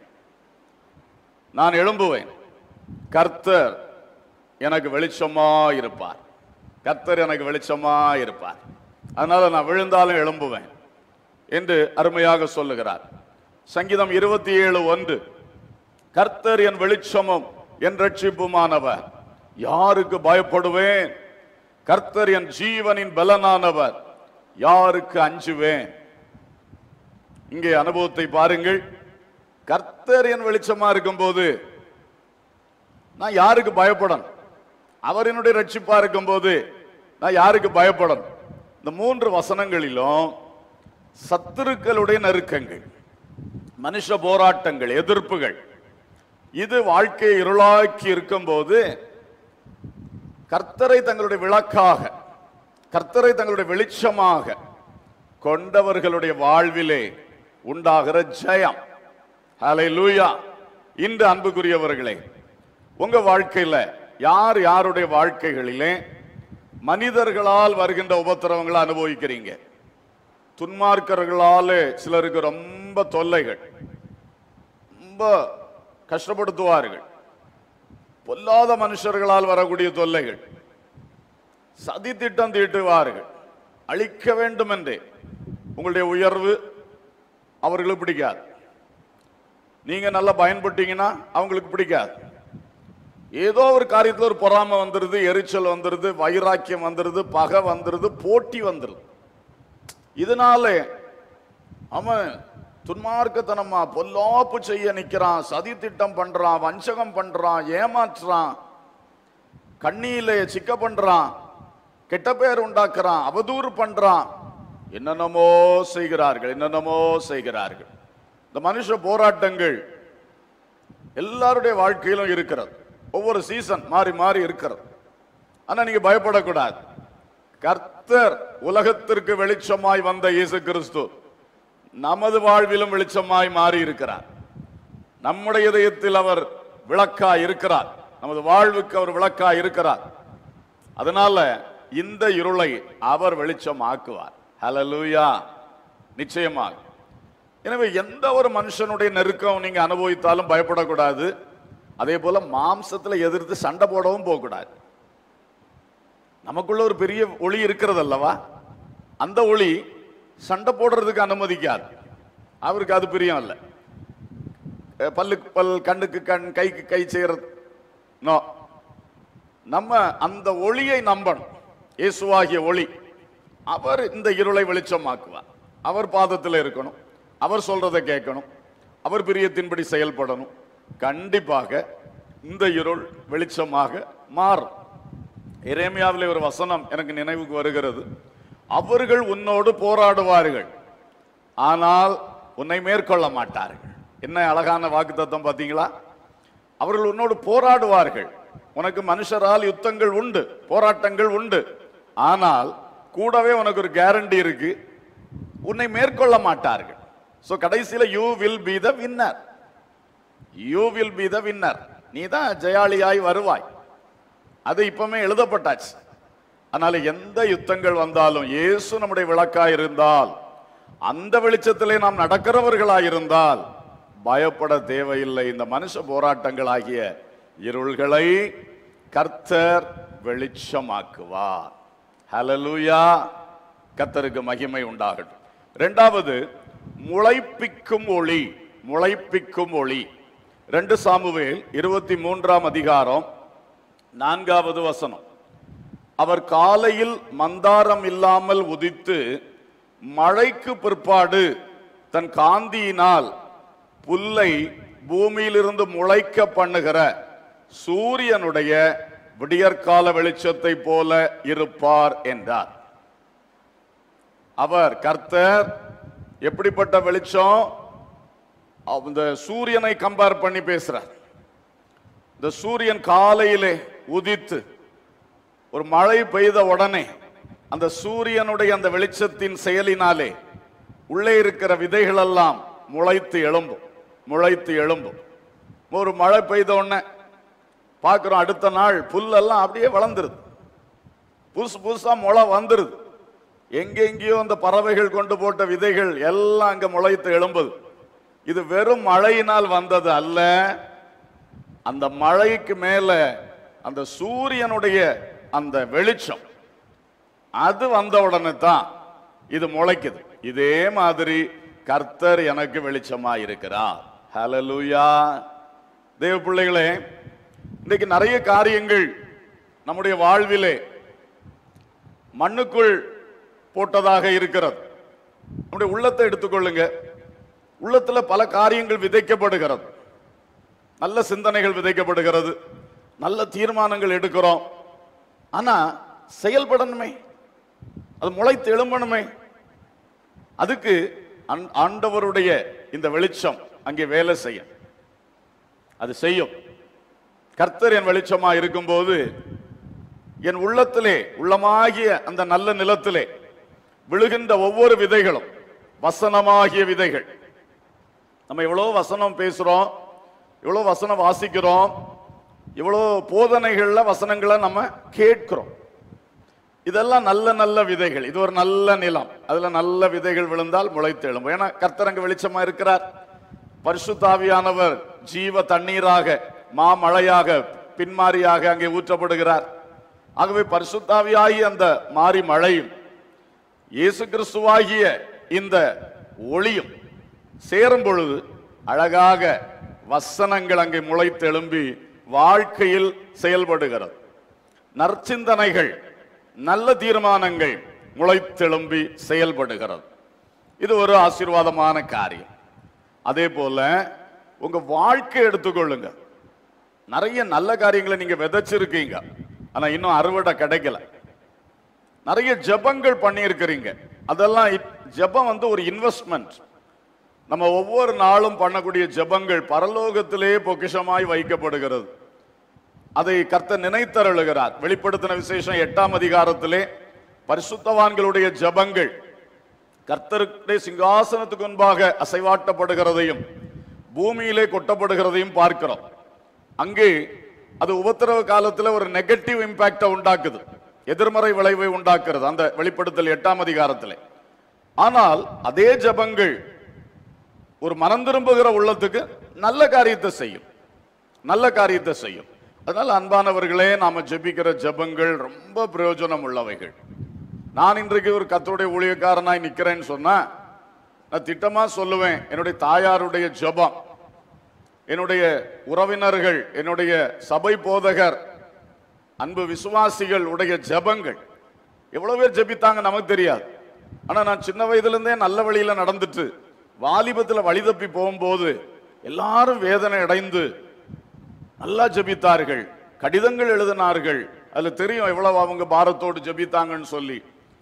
நான் எழும்புவேன், கர்த்தர் எனக்கு வெளிச்சமா இருப்பார், கர்த்தர் எனக்கு வெளிச்சமா இருப்பார், அதனால நான் விழுந்தாலும் எழும்புவேன் என்று அருமையாக சொல்லுகிறார். சங்கீதம் 27:1, கர்த்தர் என் வெளிச்சமும் என் ரட்சிப்புமானவர், யாருக்கு பயப்படுவேன்? கர்த்தர் என் ஜீவனின் பலனானவர், யாருக்கு அஞ்சுவேன்? இங்கே அனுபவத்தை பாருங்கள். கர்த்தர் என் வெளிச்சமா இருக்கும் போது நான் யாருக்கு பயப்படணும்? அவர் என்னுடைய ரட்சிப்பா இருக்கும் போது நான் யாருக்கு பயப்படணும்? இந்த 3 வசனங்களிலும் சத்துருக்களுடைய நெருக்கங்கள், மனுஷ போராட்டங்கள், எதிர்ப்புகள், இது வாழ்க்கையை இருளாக்கி இருக்கும் போது கர்த்தரை தங்களுடைய விளக்காக, கர்த்தரை தங்களுடைய வெளிச்சமாக கொண்டவர்களுடைய வாழ்விலே உண்டாகிற ஜெயம். ஹல்லேலூயா. இன்று அன்புக்குரியவர்களே, உங்க வாழ்க்கையில யார் யாருடைய வாழ்க்கைகளிலே மனிதர்களால் வருகின்ற உபத்திரவங்களை அனுபவிக்கிறீங்க? துன்மார்க்கர்களாலே சிலருக்கு ரொம்ப தொல்லைகள், ரொம்ப கஷ்டப்படுத்துவார்கள். பொல்லாத மனுஷர்களால் வரக்கூடிய தொல்லைகள், சதி திட்டம் தீட்டுவார்கள், அழிக்க வேண்டும் என்றே. உங்களுடைய உயர்வு அவர்களுக்கு பிடிக்காது, நீங்க நல்லா பயன்பட்டீங்கன்னா அவங்களுக்கு பிடிக்காது. ஏதோ ஒரு காரியத்தில் ஒரு பொறாமை வந்துருது, எரிச்சல் வந்துருது, வைராக்கியம் வந்துருது, பகை வந்துருது, போட்டி வந்துருது. இதனால அவன் துன்மார்க்கத்தனமா பொல்லாப்பு செய்ய நிக்கிறான், சதி திட்டம் பண்றான், வஞ்சகம் பண்றான், ஏமாற்றுறான், கண்ணியிலே சிக்க பண்றான், கெட்ட பேர் உண்டாக்குறான், அவதூறு பண்றான், என்னென்னமோ செய்கிறார்கள், என்னென்னமோ செய்கிறார்கள். இந்த மனுஷ போராட்டங்கள் எல்லாருடைய வாழ்க்கையிலும் இருக்கிறது. ஒவ்வொரு சீசன் மாறி மாறி இருக்கிறது. ஆனா நீங்க பயப்படக்கூடாது. கர்த்தர் உலகத்திற்கு வெளிச்சமாய் வந்த இயேசு கிறிஸ்து நமது வாழ்விலும் வெளிச்சமாய் மாறி இருக்கிறார். நம்முடைய இதயத்தில் அவர் விளக்காய் இருக்கிறார், நமது வாழ்வுக்கு அவர் விளக்காய் இருக்கிறார். அதனால இந்த இருளை அவர் வெளிச்சம் ஆக்குவார். ஹல்லேலூயா. நிச்சயமாக. எனவே எந்த ஒரு மனுஷனுடைய நெருக்கம் நீங்க அனுபவித்தாலும் பயப்படக்கூடாது. அதே போல மாம்சத்துல எதிர்த்து சண்டை போடவும் போகக்கூடாது. நமக்குள்ள ஒரு பெரிய ஒளி இருக்கிறது அல்லவா, அந்த ஒளி சண்டை போடுறதுக்கு அனுமதிக்காது. அவருக்கு அது பிரியம் இல்லை. பல்லுக்கு பல், கண்ணுக்கு கண், கைக்கு கை செய்யறது நோ. நம்ம அந்த ஒளியை நம்பணும். இயேசுவாகிய ஒளி, அவர் இந்த இருளை வெளிச்சமாக்குவார். அவர் பாதத்தில் இருக்கணும், அவர் சொல்றதை கேட்கணும், அவர் பிரியத்தின்படி செயல்படணும். கண்டிப்பாக இந்த இருள் வெளிச்சமாக மாறும். எரேமியாவிலே ஒரு வசனம் எனக்கு நினைவுக்கு வருகிறது. அவர்கள் உன்னோடு போராடுவார்கள், ஆனால் உன்னை மேற்கொள்ள மாட்டார்கள். என்ன அழகான வாக்குத்தத்தம் பார்த்தீங்களா? அவர்கள் உன்னோடு போராடுவார்கள். உனக்கு மனுஷரால் யுத்தங்கள் உண்டு, போராட்டங்கள் உண்டு, ஆனால் கூடவே உனக்கு ஒரு கேரண்டி இருக்கு, உன்னை மேற்கொள்ள மாட்டார்கள். சோ கடைசியில you will be the winner, you will be the winner. நீ தான் ஜெயாளியாய் வருவாய். அது இப்பவுமே எழுதப்பட்டாச்சு. அதனால எந்த யுத்தங்கள் வந்தாலும் இயேசு நம்முடைய விளக்காய் இருந்தால், அந்த வெளிச்சத்திலே நாம் நடக்கிறவர்களாய் இருந்தால் பயப்பட தேவையில்லை. இந்த மனுஷ போராட்டங்கள் ஆகிய இருள்களை கர்த்தர் வெளிச்சமாக்குவார். ஹல்லேலூயா, கர்த்தருக்கு மகிமை உண்டாகட்டும். இரண்டாவது, முளைப்பிக்கும் ஒளி. முளைப்பிக்கும் ஒளி 2 சாமுவேல் 23ஆம் அதிகாரம் 4வது வசனம். அவர் காலையில் மந்தாரம் இல்லாமல் உதித்து மழைக்கு பிற்பாடு தன் காந்தியினால் புல்லை பூமியிலிருந்து முளைக்க பண்ணுகிற சூரியனுடைய விடியற்கால வெளிச்சத்தை போல இருப்பார் என்றார். அவர் கர்த்தர் எப்படிப்பட்ட வெளிச்சம்? இந்த சூரியனை கம்பேர் பண்ணி பேசுறார். இந்த சூரியன் காலையிலே உதித்து ஒரு மழை பெய்த உடனே அந்த சூரியனுடைய அந்த வெளிச்சத்தின் செயலினாலே உள்ளே இருக்கிற விதைகள் எல்லாம் முளைத்து எழும்பும், முளைத்து எழும்பும். ஒரு மழை பெய்த உடனே பார்க்கிறோம், அடுத்த நாள் புல்லெல்லாம் அப்படியே வளர்ந்துருது, புதுசு புதுசா முளை வந்துருது. எங்கெங்கேயோ அந்த பறவைகள் கொண்டு போட்ட விதைகள் எல்லாம் அங்க முளைத்து எழும்புது. இது வெறும் மழையினால் வந்தது அல்ல, அந்த மழைக்கு மேல அந்த சூரியனுடைய அந்த வெளிச்சம் அது வந்த உடனே தான் இது முளைக்குது. இதே மாதிரி கர்த்தர் எனக்கு வெளிச்சமா இருக்கிறார். ஹல்லேலூயா. தேவ பிள்ளைகளே, இன்னைக்கு நிறைய காரியங்கள் நம்முடைய வாழ்விலே மண்ணுக்குள் போட்டதாக இருக்கிறது. நம்முடைய உள்ளத்தை எடுத்துக்கொள்ளுங்க. உள்ளத்துல பல காரியங்கள் விதைக்கப்படுகிறது, நல்ல சிந்தனைகள் விதைக்கப்படுகிறது, நல்ல தீர்மானங்கள் எடுக்கிறோம். ஆனா செயல்படணுமே, அது முளைத்து எழும்பணுமே. அதுக்கு ஆண்டவருடைய இந்த வெளிச்சம் அங்கே வேலை செய்யும், அது செய்யும். கர்த்தர் என் வெளிச்சமா இருக்கும்போது என் உள்ளத்திலே, உள்ளமாகிய அந்த நல்ல நிலத்திலே விழுகின்ற ஒவ்வொரு விதைகளும் வசனமாகிய விதைகள். நம்ம எவ்வளவு வசனம் பேசுறோம், எவ்வளவு வசனம் வாசிக்கிறோம், இவ்வளவு போதனைகள்ல வசனங்களை நம்ம கேட்கிறோம். இதெல்லாம் நல்ல நல்ல விதைகள். இது ஒரு நல்ல நிலம், அதுல நல்ல விதைகள் விழுந்தால் முளைத்து எழும்பும். ஏன்னா கர்த்தர் அங்க வெளிச்சமா இருக்கிறார். பரிசுத்த ஆவியானவர் ஜீவ தண்ணீராக, மாமழையாக, பின்மாரியாக அங்கே ஊற்றப்படுகிறார். ஆகவே பரிசுத்த ஆவியாகிய அந்த மாறி மழையும் இயேசு கிறிஸ்துவாகிய இந்த ஒளியும் சேரும் பொழுது அழகாக வசனங்கள் அங்கே முளைத்து எழும்பி வாழ்க்கையில் செயல்படுகிறது. நற்சிந்தனைகள், நல்ல தீர்மானங்கள் முளைத்தெழும்பி செயல்படுகிறது. இது ஒரு ஆசீர்வாதமான காரியம். அதே போல உங்க வாழ்க்கை எடுத்துக்கொள்ளுங்க. நிறைய நல்ல காரியங்களை நீங்க விதைச்சிருக்கீங்க, ஆனா இன்னும் அறுவடை கிடைக்கல. நிறைய ஜெபங்கள் பண்ணி இருக்கிறீங்க, அதெல்லாம் ஜெபம் ஒரு இன்வெஸ்ட்மெண்ட். நம்ம ஒவ்வொரு நாளும் பண்ணக்கூடிய ஜெபங்கள் பரலோகத்திலே பொக்கிஷமாய் வைக்கப்படுகிறது. அதை கர்த்தர் நினைத்தருளுகிறார். வெளிப்படுத்தின விசேஷம் 8ஆம் அதிகாரத்திலே பரிசுத்தவான்களுடைய ஜெபங்கள் கர்த்தருடைய சிங்காசனத்துக்கு முன்பாக அசைவாட்டப்படுகிறதையும் பூமியிலே கொட்டப்படுகிறதையும் பார்க்கிறோம். அங்கே அது உபத்திரவ காலத்தில் ஒரு நெகட்டிவ் இம்பாக்டை உண்டாக்குது, எதிர்மறை விளைவை உண்டாக்குறது அந்த வெளிப்படுத்தல் 8ஆம் அதிகாரத்திலே. ஆனால் அதே ஜெபங்கள் ஒரு மனம் திரும்புகிற உள்ளத்துக்கு நல்ல காரியத்தை செய்யும், நல்ல காரியத்தை செய்யும். அதனால அன்பானவர்களே, நாம ஜெபிக்கிற ஜெபங்கள் ரொம்ப பிரயோஜனம் உள்ளவைகள். நான் இன்றைக்கு ஒரு கர்த்தருடைய ஊழியக்காரனாய் நிக்கிறேன்னு சொன்னா நான் திட்டமா சொல்லுவேன், என்னுடைய தாயாருடைய ஜெபம், என்னுடைய உறவினர்கள், என்னுடைய சபை போதகர், அன்பு விசுவாசிகள் உடைய ஜெபங்கள். எவ்வளவு பேர் ஜெபித்தாங்க நமக்கு தெரியாது. ஆனா நான் சின்ன வயதுல இருந்தே நல்ல வழியில நடந்துட்டு வாலிபத்தில் வழி தப்பி போகும்போது எல்லாரும் வேதனை அடைந்து நல்லா ஜெபித்தார்கள், கடிதங்கள் எழுதினார்கள். அதுல தெரியும் எவ்வளவு அவங்க பாரத்தோடு ஜெபித்தாங்கன்னு சொல்லி.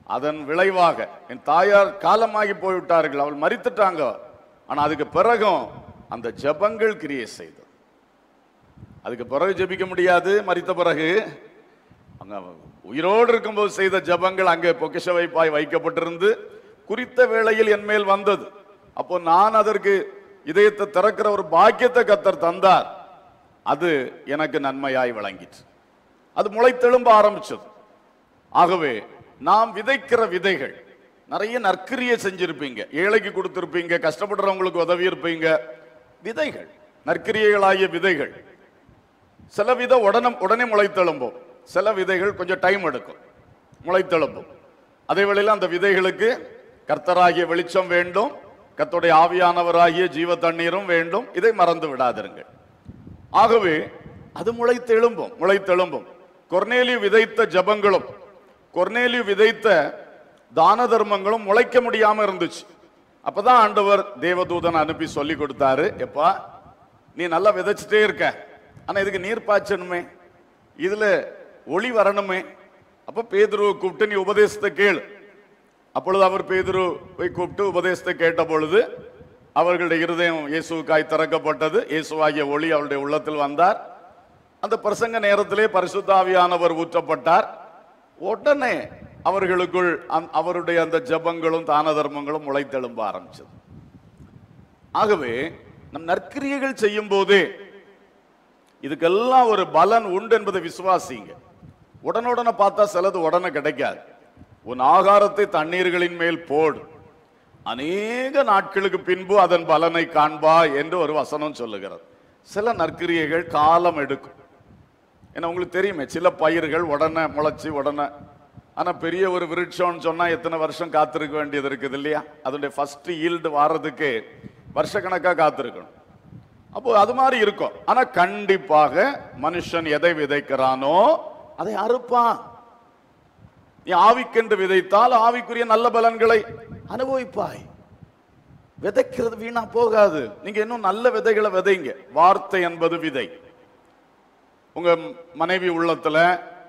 அதன் விளைவாக என் தாயார் காலமாகி போய்விட்டார்கள், அவள் மரித்துட்டாங்க. ஆனா அதுக்கு பிறகும் அந்த ஜெபங்கள் கிரியை செய்தது. அதுக்கு பிறகு ஜெபிக்க முடியாது. மரித்த பிறகு அங்க உயிரோடு இருக்கும்போது செய்த ஜெபங்கள் அங்கே பொக்கிஷ வைப்பாய் வைக்கப்பட்டிருந்து குறித்த வேளையில் என் மேல் வந்தது. அப்போ நான் அதற்கு இதயத்தை திறக்கிற ஒரு பாக்கியத்தை கர்த்தர் தந்தார். அது எனக்கு நன்மையாய் விளங்கிற்று. அது முளைத்தெழும்ப ஆரம்பிச்சது. ஆகவே நாம் விதைக்கிற விதைகள் நிறைய நற்கிரியை செஞ்சிருப்பீங்க, ஏழைக்கு கொடுத்திருப்பீங்க, கஷ்டப்படுறவங்களுக்கு உதவி இருப்பீங்க. விதைகள், நற்கிரியைகளாகிய விதைகள். சில விதை உடனே முளைத்தெழும்பும், சில விதைகள் கொஞ்சம் டைம் எடுக்கும் முளைத்தெழும்பும். அதே வேளையில் அந்த விதைகளுக்கு கர்த்தராகிய வெளிச்சம் வேண்டும், கர்த்தருடைய ஆவியானவராகிய ஜீவ தண்ணீரும் வேண்டும். இதை மறந்து விடாதிருங்கள். ஆகவே அது முளைத்தெழும்பும். கொர்நேலியு விதைத்த ஜபங்களும் கொர்நேலியு விதைத்த தான தர்மங்களும் முளைக்க முடியாம இருந்துச்சு. அப்பதான் ஆண்டவர் தேவதூதன் அனுப்பி சொல்லி கொடுத்தாரு, எப்பா நீ நல்லா விதைச்சிட்டே இருக்க, ஆனா இதுக்கு நீர் பாய்ச்சணுமே, இதுல ஒளி வரணுமே. அப்ப பேதுருவை கூப்பிட்டு நீ உபதேசத்தை கேளு. அப்பொழுது அவர் பேதுருவை கூப்பிட்டு உபதேசத்தை கேட்ட பொழுது அவர்களுடைய இருதயம் இயேசுவுக்காய் திறக்கப்பட்டது. இயேசுவாகிய ஒளி அவருடைய உள்ளத்தில் வந்தார். அந்த பிரசங்க நேரத்திலே பரிசுத்த ஆவியானவர் ஊற்றப்பட்டார். உடனே அவர்களுக்குள் அவருடைய அந்த ஜபங்களும் தான தர்மங்களும் முளைத்தெழும்ப ஆரம்பிச்சது. ஆகவே நம் நற்கிரியைகள் செய்யும் போதே இதுக்கெல்லாம் ஒரு பலன் உண்டு என்பதை விசுவாசிங்க. உடனுடனே பார்த்தா சிலது உடனே கிடைக்காது. உன் ஆகாரத்தை தண்ணீர்களின் மேல் போடு, அநேக நாட்களுக்கு பின்பு அதன் பலனை காண்பா என்று ஒரு வசனம் சொல்லுகிறது. சில நற்கிரியைகள் காலம் எடுக்கும். ஏன்னா உங்களுக்கு தெரியுமே, சில பயிர்கள் உடனே முளைச்சி உடனே, ஆனா பெரிய ஒரு விருட்சம்னு சொன்னா எத்தனை வருஷம் காத்திருக்க வேண்டியது இருக்குது இல்லையா? அதனுடைய ஃபர்ஸ்ட் ஈல்டு வாரதுக்கு வருஷக்கணக்கா காத்திருக்கணும். அப்போ அது மாதிரி இருக்கும். ஆனா கண்டிப்பாக மனுஷன் எதை விதைக்கிறானோ அதை அறுப்பான். நீ ஆவிக்கென்று விதைத்தால் ஆவிக்குரிய நல்ல பலன்களை அனுபவிப்பாய். விதைக்கிறது வீணா போகாது. நீங்க இன்னும் நல்ல விதைகளை விதைங்க. வார்த்தை என்பது விதை. உங்க மனைவி உள்ளத்துல,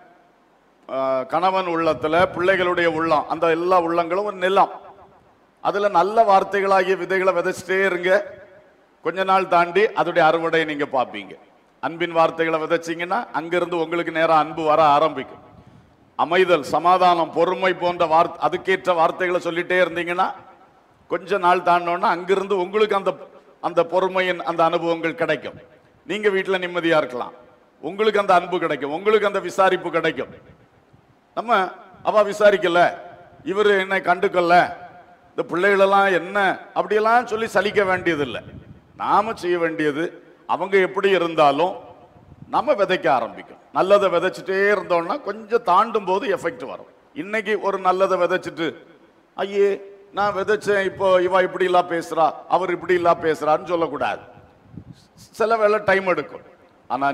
கணவன் உள்ளத்துல, பிள்ளைகளுடைய உள்ளம், அந்த எல்லா உள்ளங்களும் ஒரு நிலம். அதுல நல்ல வார்த்தைகளாகிய விதைகளை விதைச்சிட்டே இருங்க. கொஞ்ச நாள் தாண்டி அதோடைய அறுவடை நீங்க பார்ப்பீங்க. அன்பின் வார்த்தைகளை விதைச்சிங்கன்னா அங்கிருந்து உங்களுக்கு நேரம் அன்பு வர ஆரம்பிக்கும். அமைதல், சமாதானம், பொறுமை போன்ற அதுக்கேற்ற வார்த்தைகளை சொல்லிட்டே இருந்தீங்கன்னா கொஞ்ச நாள் தாண்டோன்னா அங்கிருந்து உங்களுக்கு அந்த பொறுமையின் அந்த அனுபவங்கள் கிடைக்கும். நீங்க வீட்டுல நிம்மதியா இருக்கலாம். உங்களுக்கு அந்த அன்பு கிடைக்கும், உங்களுக்கு அந்த விசாரிப்பு கிடைக்கும். நம்ம அவ விசாரிக்கல, இவரு என்னை கண்டுக்கல, இந்த பிள்ளைகளெல்லாம் என்ன அப்படியெல்லாம் சொல்லி சலிக்க வேண்டியதில்லை. நாம செய்ய வேண்டியது, அவங்க எப்படி இருந்தாலும் நம்ம விதைக்க ஆரம்பிக்கும். நல்லதை விதைச்சிட்டே இருந்தோம்னா கொஞ்சம் தாண்டும் போது எஃபெக்ட் வரும். இன்னைக்கு ஒரு நல்லதை விதைச்சிட்டு ஐயே நான் விதைச்சேன், இப்போ இவ இப்படி இல்லா பேசுறா, அவர் இப்படி இல்லா பேசுறான்னு சொல்லக்கூடாது. சில வேளை டைம் எடுக்கும். ஆனா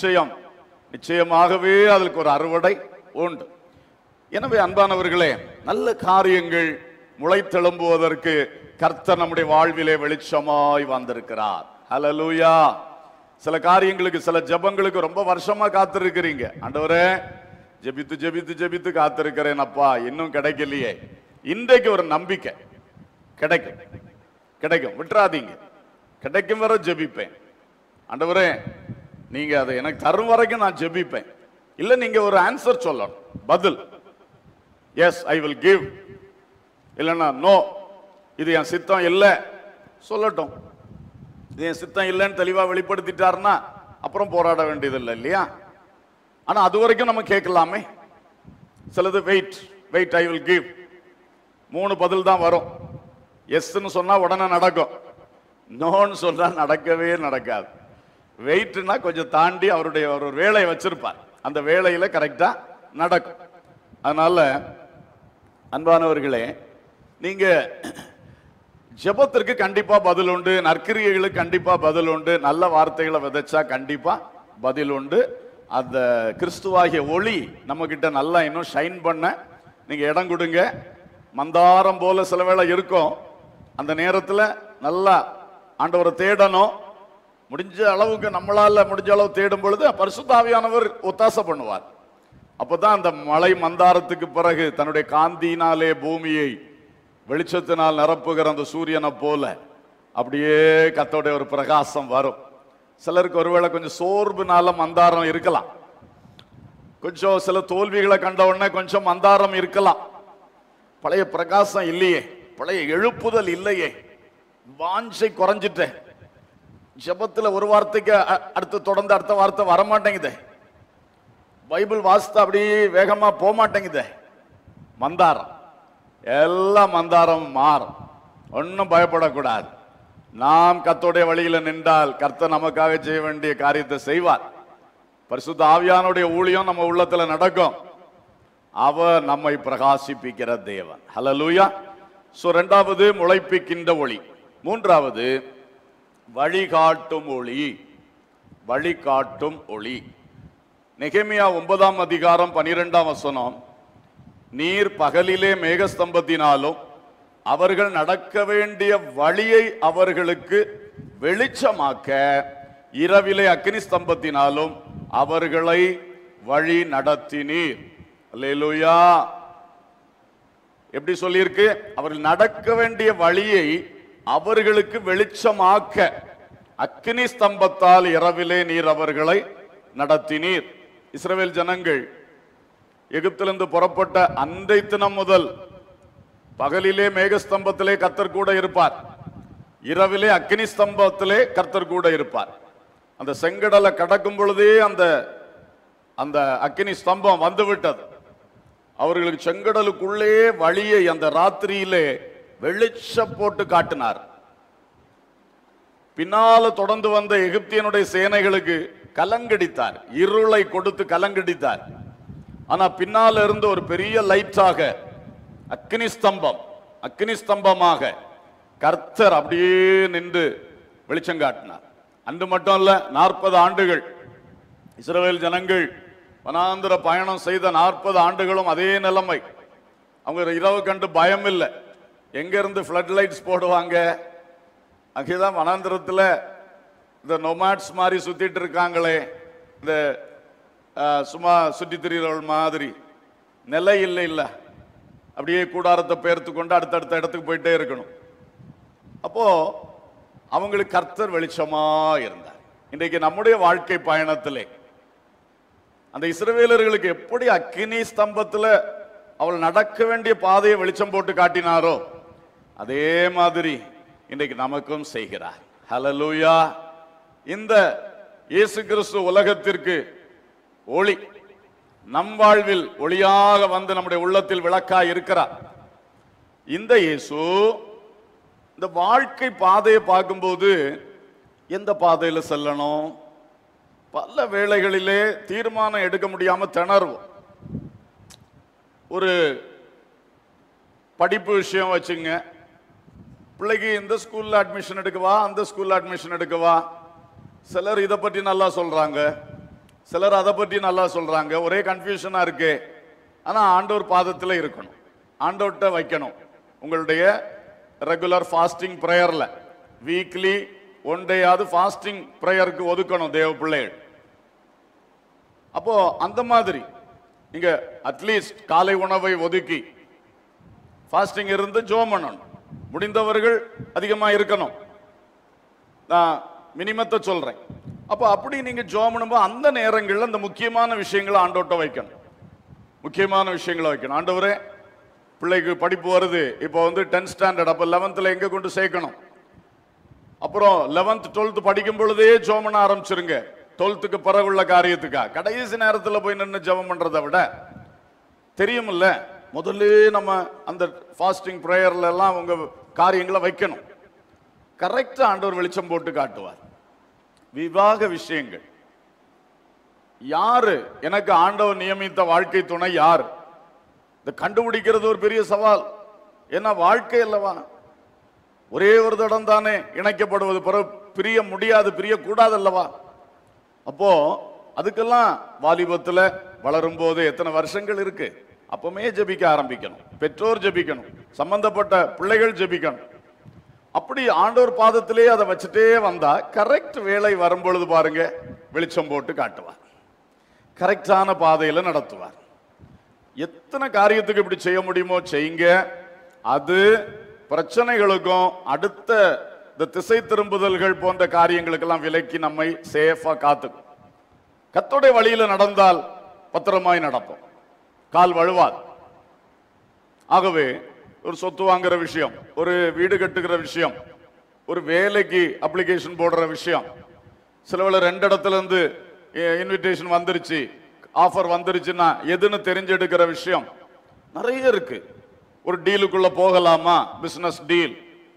நிச்சயமாகவே அதற்கு ஒரு அறுவடை உண்டு. எனவே அன்பானவர்களே, நல்ல காரியங்கள் முளைத்தெழும்புவதற்கு கர்த்தர் நம்முடைய வாழ்விலே வெளிச்சமாய் வந்திருக்கிறார். ஹல்லேலூயா. சில காரியங்களுக்கு, சில ஜெபங்களுக்கு ரொம்ப வருஷமா காத்திருக்கிறீங்க. ஆண்டவரே ஜெபித்து ஜெபித்து ஜெபித்து காத்திருக்கிறேன் அப்பா, இன்னும் கிடைக்கலையே. இன்றைக்கு ஒரு நம்பிக்கை கிடைக்கும், கிடைக்கும், விட்டுறாதீங்க. கிடைக்கும் வரை ஜெபிப்பேன். ஆண்டவரே நீங்க அதை எனக்கு தரும் வரைக்கும் நான் ஜெபிப்பேன். இல்ல நீங்க ஒரு ஆன்சர் சொல்லணும், பதில். எஸ் ஐ வில் கிவ், இல்லைன்னா நோ, இது என் சித்தம் இல்லை சொல்லட்டும். இது என் சித்தம் இல்லைன்னு தெளிவா வெளிப்படுத்திட்டாருன்னா அப்புறம் போராட வேண்டியது இல்லை இல்லையா? ஆனா அது வரைக்கும் நம்ம கேட்கலாமே. சிலது வெயிட் ஐ வில் கிவ், 3 பதில் தான் வரும். எஸ்ன்னு சொன்னா உடனே நடக்கும், நோன்னு சொன்னா நடக்கவே நடக்காது. வெயிட்னா கொஞ்சம் தாண்டி அவருடைய ஒரு வேலையை வச்சிருப்பார், அந்த வேலையில கரெக்டா நடக்கும். அதனால அன்பானவர்களே, நீங்க ஜெபத்திற்கு கண்டிப்பா பதில் உண்டு, நற்கிரியைகளுக்கு கண்டிப்பா பதில் உண்டு, நல்ல வார்த்தைகளை விதைச்சா கண்டிப்பா பதில் உண்டு. அந்த கிறிஸ்துவாகிய ஒளி நம்ம கிட்ட நல்லா இன்னும் ஷைன் பண்ண நீங்க இடம் கொடுங்க. மந்தாரம் போல சில வேளை இருக்கும், அந்த நேரத்துல நல்லா ஆண்டவரை தேடணும். முடிஞ்ச அளவுக்கு நம்மளால முடிஞ்ச அளவு தேடும் பொழுது பரிசுத்த ஆவியானவர் ஒத்தாசை பண்ணுவார். அப்பதான் அந்த மலை மந்தாரத்துக்கு பிறகு தன்னுடைய காந்தியினாலே பூமியை வெளிச்சத்தினால் நிரப்புகிற அந்த சூரியனை போல அப்படியே கர்த்தருடைய ஒரு பிரகாசம் வரும். சிலருக்கு ஒருவேளை கொஞ்சம் சோர்வுனால மந்தாரம் இருக்கலாம், கொஞ்சம் சில தோல்விகளை கண்ட உடனே கொஞ்சம் மந்தாரம் இருக்கலாம். பழைய பிரகாசம் இல்லையே, பழைய எழுப்புதல் இல்லையே, வாஞ்சை குறைஞ்சிட்ட, ஜெபத்துல ஒரு வார்த்தைக்கு அடுத்து தொடர்ந்து அடுத்த வார்த்தை வரமாட்டேங்குதே, பைபிள் வாசித்த அப்படியே வேகமா போக மாட்டேங்குதே. மந்தாரம், எல்லா மந்தாரம் மாறும், ஒன்னும் பயப்படக்கூடாது. நாம் கர்த்தருடைய வழியில நின்றால் கர்த்தர் நமக்காக செய்ய வேண்டிய காரியத்தை செய்வார். பரிசுத்த ஆவியானுடைய ஊழியம் நம்ம உள்ளத்துல நடக்கும். அவர் நம்மை பிரகாசிப்பிக்கிற தேவன். ஹல்லேலூயா. சோ இரண்டாவது முளைப்பிக்கின்ற ஒளி, மூன்றாவது வழிகாட்டும் ஒளி. வழிகாட்டும் ஒளி. நெகேமியா 9ஆம் அதிகாரம் 12ஆம் வசனம், நீர் பகலிலே மேகஸ்தம்பத்தினாலும் அவர்கள் நடக்க வேண்டிய வழியை அவர்களுக்கு வெளிச்சமாக்க இரவிலே அக்கினி ஸ்தம்பத்தினாலும் அவர்களை வழி நடத்தினீர். அல்லேலூயா. எப்படி சொல்லியிருக்கு? அவர்கள் நடக்க வேண்டிய வழியை அவர்களுக்கு வெளிச்சமாக்க அக்கினி ஸ்தம்பத்தால் இரவிலே நீர் அவர்களை நடத்தினீர். இஸ்ரவேல் ஜனங்கள் எகிப்திலிருந்து புறப்பட்ட அன்றை தினம் முதல் பகலிலே மேகஸ்தம்பத்திலே கர்த்தர் கூட இருப்பார், இரவிலே அக்கினி ஸ்தம்பத்திலே கர்த்தர் கூட இருப்பார். அந்த செங்கடலை கடக்கும் பொழுதே அந்த அக்கினி ஸ்தம்பம் வந்து விட்டது. அவர்களுக்கு செங்கடலுக்குள்ளே வழியை அந்த ராத்திரியிலே வெளிச்சம் போட்டு காட்டினார். பின்னால தொடர்ந்து வந்த எகிப்தியனுடைய சேனைகளுக்கு கலங்கடித்தார், இருளை கொடுத்து கலங்கடித்தார். ஆனா பின்னால இருந்து ஒரு பெரிய லைட்டாக அக்கினி ஸ்தம்பம், அக்கினி ஸ்தம்பமாக கர்த்தர் அப்படியே நின்று வெளிச்சம் காட்டினார். அன்று மட்டும் இல்ல, 40 ஆண்டுகள் இஸ்ரவேல் ஜனங்கள் வனாந்திர பயணம் செய்த 40 ஆண்டுகளும் அதே நிலைமை. அவங்க இரவு கண்டு பயம் இல்லை. எங்க இருந்து ஃபிளட் லைட்ஸ் போடுவாங்க? அங்கேதான் வனாந்திரத்துல இந்த நொமாட்ஸ் மாதிரி சுத்திட்டு இருக்காங்களே, இந்த சும்மா சுற்றி திரிகிறவள் மாதிரி நிலை இல்லை இல்ல, அப்படியே கூடாரத்தை பெயர்த்து கொண்டு அடுத்தடுத்த இடத்துக்கு போயிட்டே இருக்கணும். அப்போ அவங்களுக்கு கர்த்தர் வெளிச்சமா இருந்தார். இன்றைக்கு நம்முடைய வாழ்க்கை பயணத்திலே அந்த இஸ்ரவேலர்களுக்கு எப்படி அக்கினி ஸ்தம்பத்துல அவள் நடக்க வேண்டிய பாதையை வெளிச்சம் போட்டு காட்டினாரோ அதே மாதிரி இன்றைக்கு நமக்கும் செய்கிறார். ஹல்லேலூயா. இந்த இயேசு கிறிஸ்து உலகத்திற்கு ஒளி, நம் வாழ்வில் ஒளியாக வந்து நம்முடைய உள்ளத்தில் விளக்காய் இருக்கிறார். இந்த இயேசு இந்த வாழ்க்கை பாதையை பார்க்கும்போது எந்த பாதையில செல்லணும், பல வேளைகளிலே தீர்மானம் எடுக்க முடியாம திணறுவோம். ஒரு படிப்பு விஷயம் வச்சுங்க, பிள்ளைக்கு இந்த ஸ்கூல்ல அட்மிஷன் எடுக்கவா அந்த ஸ்கூல்ல அட்மிஷன் எடுக்கவா, சிலர் இதை பற்றி நல்லா சொல்றாங்க, சிலர் அதை பற்றி நல்லா சொல்றாங்க, ஒரே கன்ஃபியூஷனா இருக்கு. ஆனா ஆண்டவர் பாதத்தில் இருக்கணும், ஆண்டவர்கிட்ட வைக்கணும். உங்களுடைய ரெகுலர் ஃபாஸ்டிங் பிரேயர்ல வீக்லி 1 டேயாவது ஃபாஸ்டிங் பிரேயருக்கு ஒதுக்கணும் தேவ பிள்ளைகள். அப்போ அந்த மாதிரி நீங்க அட்லீஸ்ட் காலை உணவை ஒதுக்கி ஃபாஸ்டிங் இருந்து ஜெபம் பண்ணணும். முடிந்தவர்கள் அதிகமா இருக்கணும், நான் மினிமத்தை சொல்றேன். அப்போ அப்படி நீங்க ஜெபம் பண்ணும்போது அந்த நேரங்களில் அந்த முக்கியமான விஷயங்களை ஆண்டவர்கிட்ட வைக்கணும், முக்கியமான விஷயங்களை வைக்கணும். ஆண்டவரே, பிள்ளைக்கு படிப்பு வருது, இப்போ 10th ஸ்டாண்டர்ட், அப்போ 11th எங்க கொண்டு சேர்க்கணும், அப்புறம் 11th 12th படிக்கும் பொழுதே ஜெபம் பண்ண ஆரம்பிச்சிருங்க. 12th பிறகுள்ள காரியத்துக்கா கடைசி நேரத்தில் போய் நின்று ஜெபம் பண்றதை விட தெரியுமில்ல, முதல்ல நம்ம அந்த ஃபாஸ்டிங் பிரேயர்ல எல்லாம் உங்க காரியங்களை வைக்கணும். கரெக்டா ஆண்டவர் வெளிச்சம் போட்டு காட்டுவார். விவாக விஷயங்கள், யாரு எனக்கு ஆண்டவர் நியமித்த வாழ்க்கை துணை யார், இதை கண்டுபிடிக்கிறது ஒரு பெரிய சவால். ஏன்னா வாழ்க்கை அல்லவா, ஒரே ஒரு தடம் தானே இணைக்கப்படுவது, பிறகு பிரிய முடியாது, பிரிய கூடாது அல்லவா. அப்போ அதுக்கெல்லாம் வாலிபத்துல வளரும் போது எத்தனை வருஷங்கள் இருக்கு, அப்பவுமே ஜெபிக்க ஆரம்பிக்கணும், பெற்றோர் ஜெபிக்கணும், சம்பந்தப்பட்ட பிள்ளைகள் ஜெபிக்கணும். அப்படி ஆண்டவர் பாதத்திலே அதை வச்சுட்டே வந்தா கரெக்ட் வேலை வரும்பொழுது பாருங்க வெளிச்சம் போட்டு காட்டுவார், கரெக்டான பாதையில நடத்துவார். எத்தனை காரியத்துக்கு இப்படி செய்ய முடியுமோ செய்யுங்க. அது பிரச்சனைகளுக்கும் அடுத்த இந்த திசை திரும்புதல்கள் போன்ற காரியங்களுக்கெல்லாம் விலக்கி நம்மை சேஃபா காத்துக்கும். கர்த்தருடைய வழியில நடந்தால் பத்திரமாய் நடப்போம், கால் வழுவாது. ஆகவே ஒரு சொத்து வாங்குற விஷயம், ஒரு வீடு கட்டுகிற விஷயம், ஒரு வேலைக்கு அப்ளிகேஷன் போடுற விஷயம், சில வேளை 2 இடத்துல இருந்து இன்விடேஷன் வந்துருச்சு, ஆஃபர் வந்துருச்சுன்னா எதுன்னு தெரிஞ்செடுக்கிற விஷயம் நிறைய இருக்கு. ஒரு டீலுக்குள்ள போகலாமா, பிசினஸ் டீல்,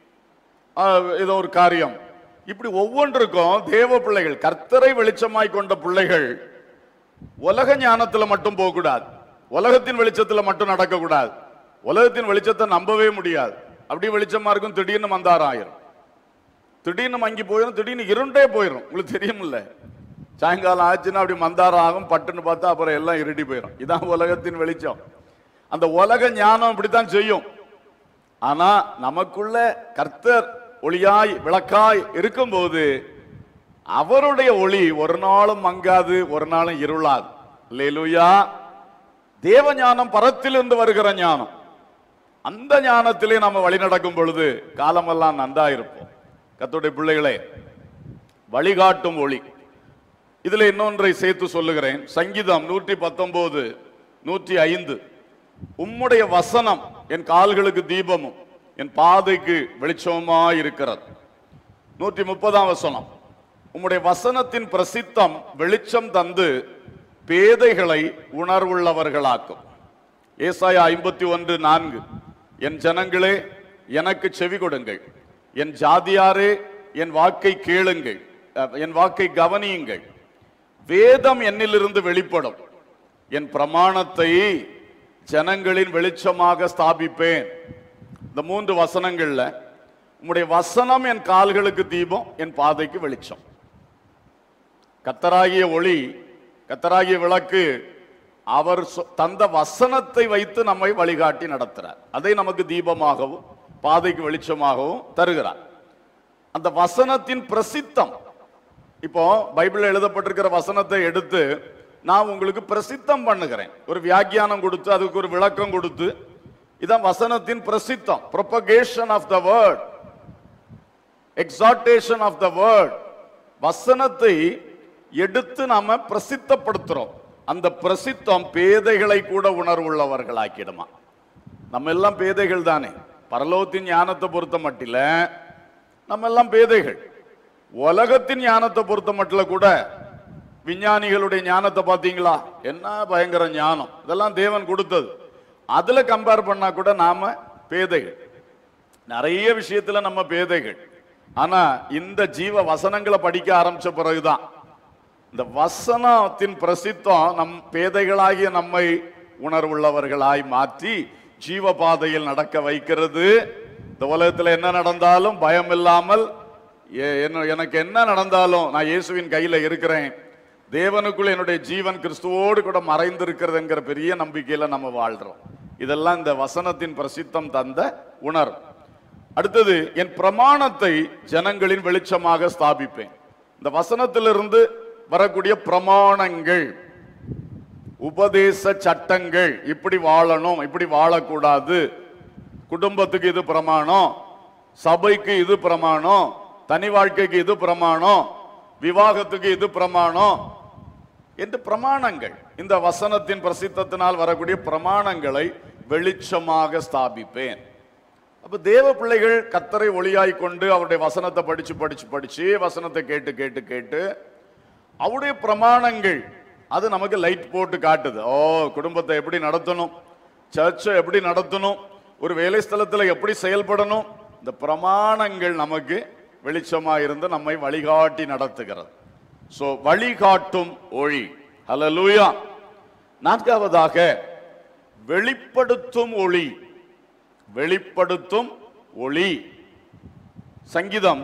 ஏதோ ஒரு காரியம், இப்படி ஒவ்வொன்றுக்கும் தேவ பிள்ளைகள், கர்த்தரை வெளிச்சமாய் கொண்ட பிள்ளைகள் உலக ஞானத்துல மட்டும் போக கூடாது, உலகத்தின் வெளிச்சத்துல மட்டும் நடக்க கூடாது. உலகத்தின் வெளிச்சத்தை நம்பவே முடியாது. அப்படி வெளிச்சமா இருக்கும், திடீர்னு மந்தாரம் ஆயிரும், திடீர்னு மங்கி போயிடும், திடீர்னு இருண்டே போயிடும். உங்களுக்கு தெரியுமில்ல, சாயங்காலம் ஆச்சுன்னா அப்படி மந்தாரம் ஆகும், பட்டுன்னு பார்த்தா அப்புறம் எல்லாம் இருட்டி போயிடும். இதான் உலகத்தின் வெளிச்சம். அந்த உலக ஞானம் இப்படித்தான் செய்யும். ஆனா நமக்குள்ள கர்த்தர் ஒளியாய் விளக்காய் இருக்கும்போது அவருடைய ஒளி ஒரு நாளும் மங்காது, ஒரு நாளும் இருளாது. அல்லேலூயா. தேவ ஞானம் பரத்திலிருந்து வருகிற ஞானம். அந்த ஞானத்திலே நம்ம வழி நடக்கும் பொழுது காலமெல்லாம் நன்றா இருப்போம். கர்த்தருடைய பிள்ளைகளே, வழிகாட்டும் ஒளி. இதுல இன்னொன்றை சேர்த்து சொல்லுகிறேன். சங்கீதம் 119, 105. உம்முடைய வசனம் என் கால்களுக்கு தீபமும் என் பாதைக்கு வெளிச்சமாய் இருக்கிறது. 130ஆம் வசனம், உம்முடைய வசனத்தின் பிரசித்தம் வெளிச்சம் தந்து பேதைகளை உணர்வுள்ளவர்களாக்கும். ஏசாயா 51:4, என் ஜனங்களே எனக்கு செவி கொடுங்கள், என் ஜாதியாரே என் வாக்கை கேளுங்கள், என் வாக்கை கவனியுங்கள். வேதம் என்னிலிருந்து வெளிப்படும், என் பிரமாணத்தை ஜனங்களின் வெளிச்சமாக ஸ்தாபிப்பேன். இந்த 3 வசனங்கள்ல உம்முடைய வசனம் என் கால்களுக்கு தீபம், என் பாதைக்கு வெளிச்சம். கர்த்தராகிய ஒளி, கர்த்தராகிய விளக்கு, அவர் தந்த வசனத்தை வைத்து நம்மை வழிகாட்டி நடத்துறார். அதை நமக்கு தீபமாகவும் பாதைக்கு வெளிச்சமாகவும் தருகிறார். அந்த வசனத்தின் பிரசித்தம், இப்போ பைபிள்ல எழுதப்பட்டிருக்கிற வசனத்தை எடுத்து நான் உங்களுக்கு பிரசித்தம் பண்ணுகிறேன், ஒரு வியாக்கியானம் கொடுத்து அதுக்கு ஒரு விளக்கம் கொடுத்து, இதான் வசனத்தின் பிரசித்தம். propagation of the word, exhortation of the word. வசனத்தை எடுத்து நாம பிரசித்தப்படுத்துறோம். அந்த பிரசித்தம் பேதைகளை கூட உணர்வுள்ளவர்களாக்கிடுமா. நம்ம எல்லாம் பேதைகள் தானே, பரலோகத்தின் ஞானத்தை பொறுத்த மட்டில நம்ம எல்லாம் பேதைகள். உலகத்தின் ஞானத்தை பொறுத்த மட்டில கூட, விஞ்ஞானிகளுடைய ஞானத்தை பார்த்தீங்களா, என்ன பயங்கர ஞானம், இதெல்லாம் தேவன் கொடுத்தது. அதுல கம்பேர் பண்ணா கூட நாம பேதைகள். நிறைய விஷயத்துல நம்ம பேதைகள். ஆனா இந்த ஜீவ வசனங்களை படிக்க ஆரம்பிச்ச பிறகுதான் இந்த வசனத்தின் பிரசித்தம் நம் பேதைகளாகிய நம்மை உணர்வுள்ளவர்களாய் மாற்றி ஜீவ பாதையில் நடக்க வைக்கிறது. இந்த உலகத்துல என்ன நடந்தாலும் பயம் இல்லாமல், எனக்கு என்ன நடந்தாலும் நான் இயேசுவின் கையில இருக்கிறேன், தேவனுக்குள்ள என்னுடைய ஜீவன் கிறிஸ்துவோடு கூட மறைந்திருக்கிறது என்கிற பெரிய நம்பிக்கையில நம்ம வாழ்றோம். இதெல்லாம் இந்த வசனத்தின் பிரசித்தம் தந்த உணர்வு. அடுத்தது, என் பிரமாணத்தை ஜனங்களின் வெளிச்சமாக ஸ்தாபிப்பேன். இந்த வசனத்திலிருந்து வரக்கூடிய பிரமாணங்கள், உபதேச சட்டங்கள், இப்படி வாழணும், இப்படி வாழக்கூடாது, குடும்பத்துக்கு இது பிரமாணம், சபைக்கு இது பிரமாணம், தனி வாழ்க்கைக்கு இது பிரமாணம், விவாகத்துக்கு இது பிரமாணம் என்று பிரமாணங்கள், இந்த வசனத்தின் பிரசித்தத்தினால் வரக்கூடிய பிரமாணங்களை வெளிச்சமாக ஸ்தாபிப்பேன். அப்ப தேவ பிள்ளைகள் கர்த்தரை ஒளியாய் கொண்டு அவருடைய வசனத்தை படிச்சு படிச்சு படிச்சு, வசனத்தை கேட்டு கேட்டு கேட்டு, அவருடைய பிரமாணங்கள் அது நமக்கு லைட் போட்டு காட்டுது. ஓ, குடும்பத்தை எப்படி நடத்தணும், சர்ச்சை எப்படி நடத்தணும், ஒரு வேலை ஸ்தலத்தில் எப்படி செயல்படணும், இந்த பிரமாணங்கள் நமக்கு வெளிச்சமா இருந்து நம்மை வழிகாட்டி நடத்துகிறது. சோ வழிகாட்டும் ஒளி. ஹல்லேலூயா. நான்காவதாக வெளிப்படுத்தும் ஒளி. வெளிப்படுத்தும் ஒளி. சங்கீதம்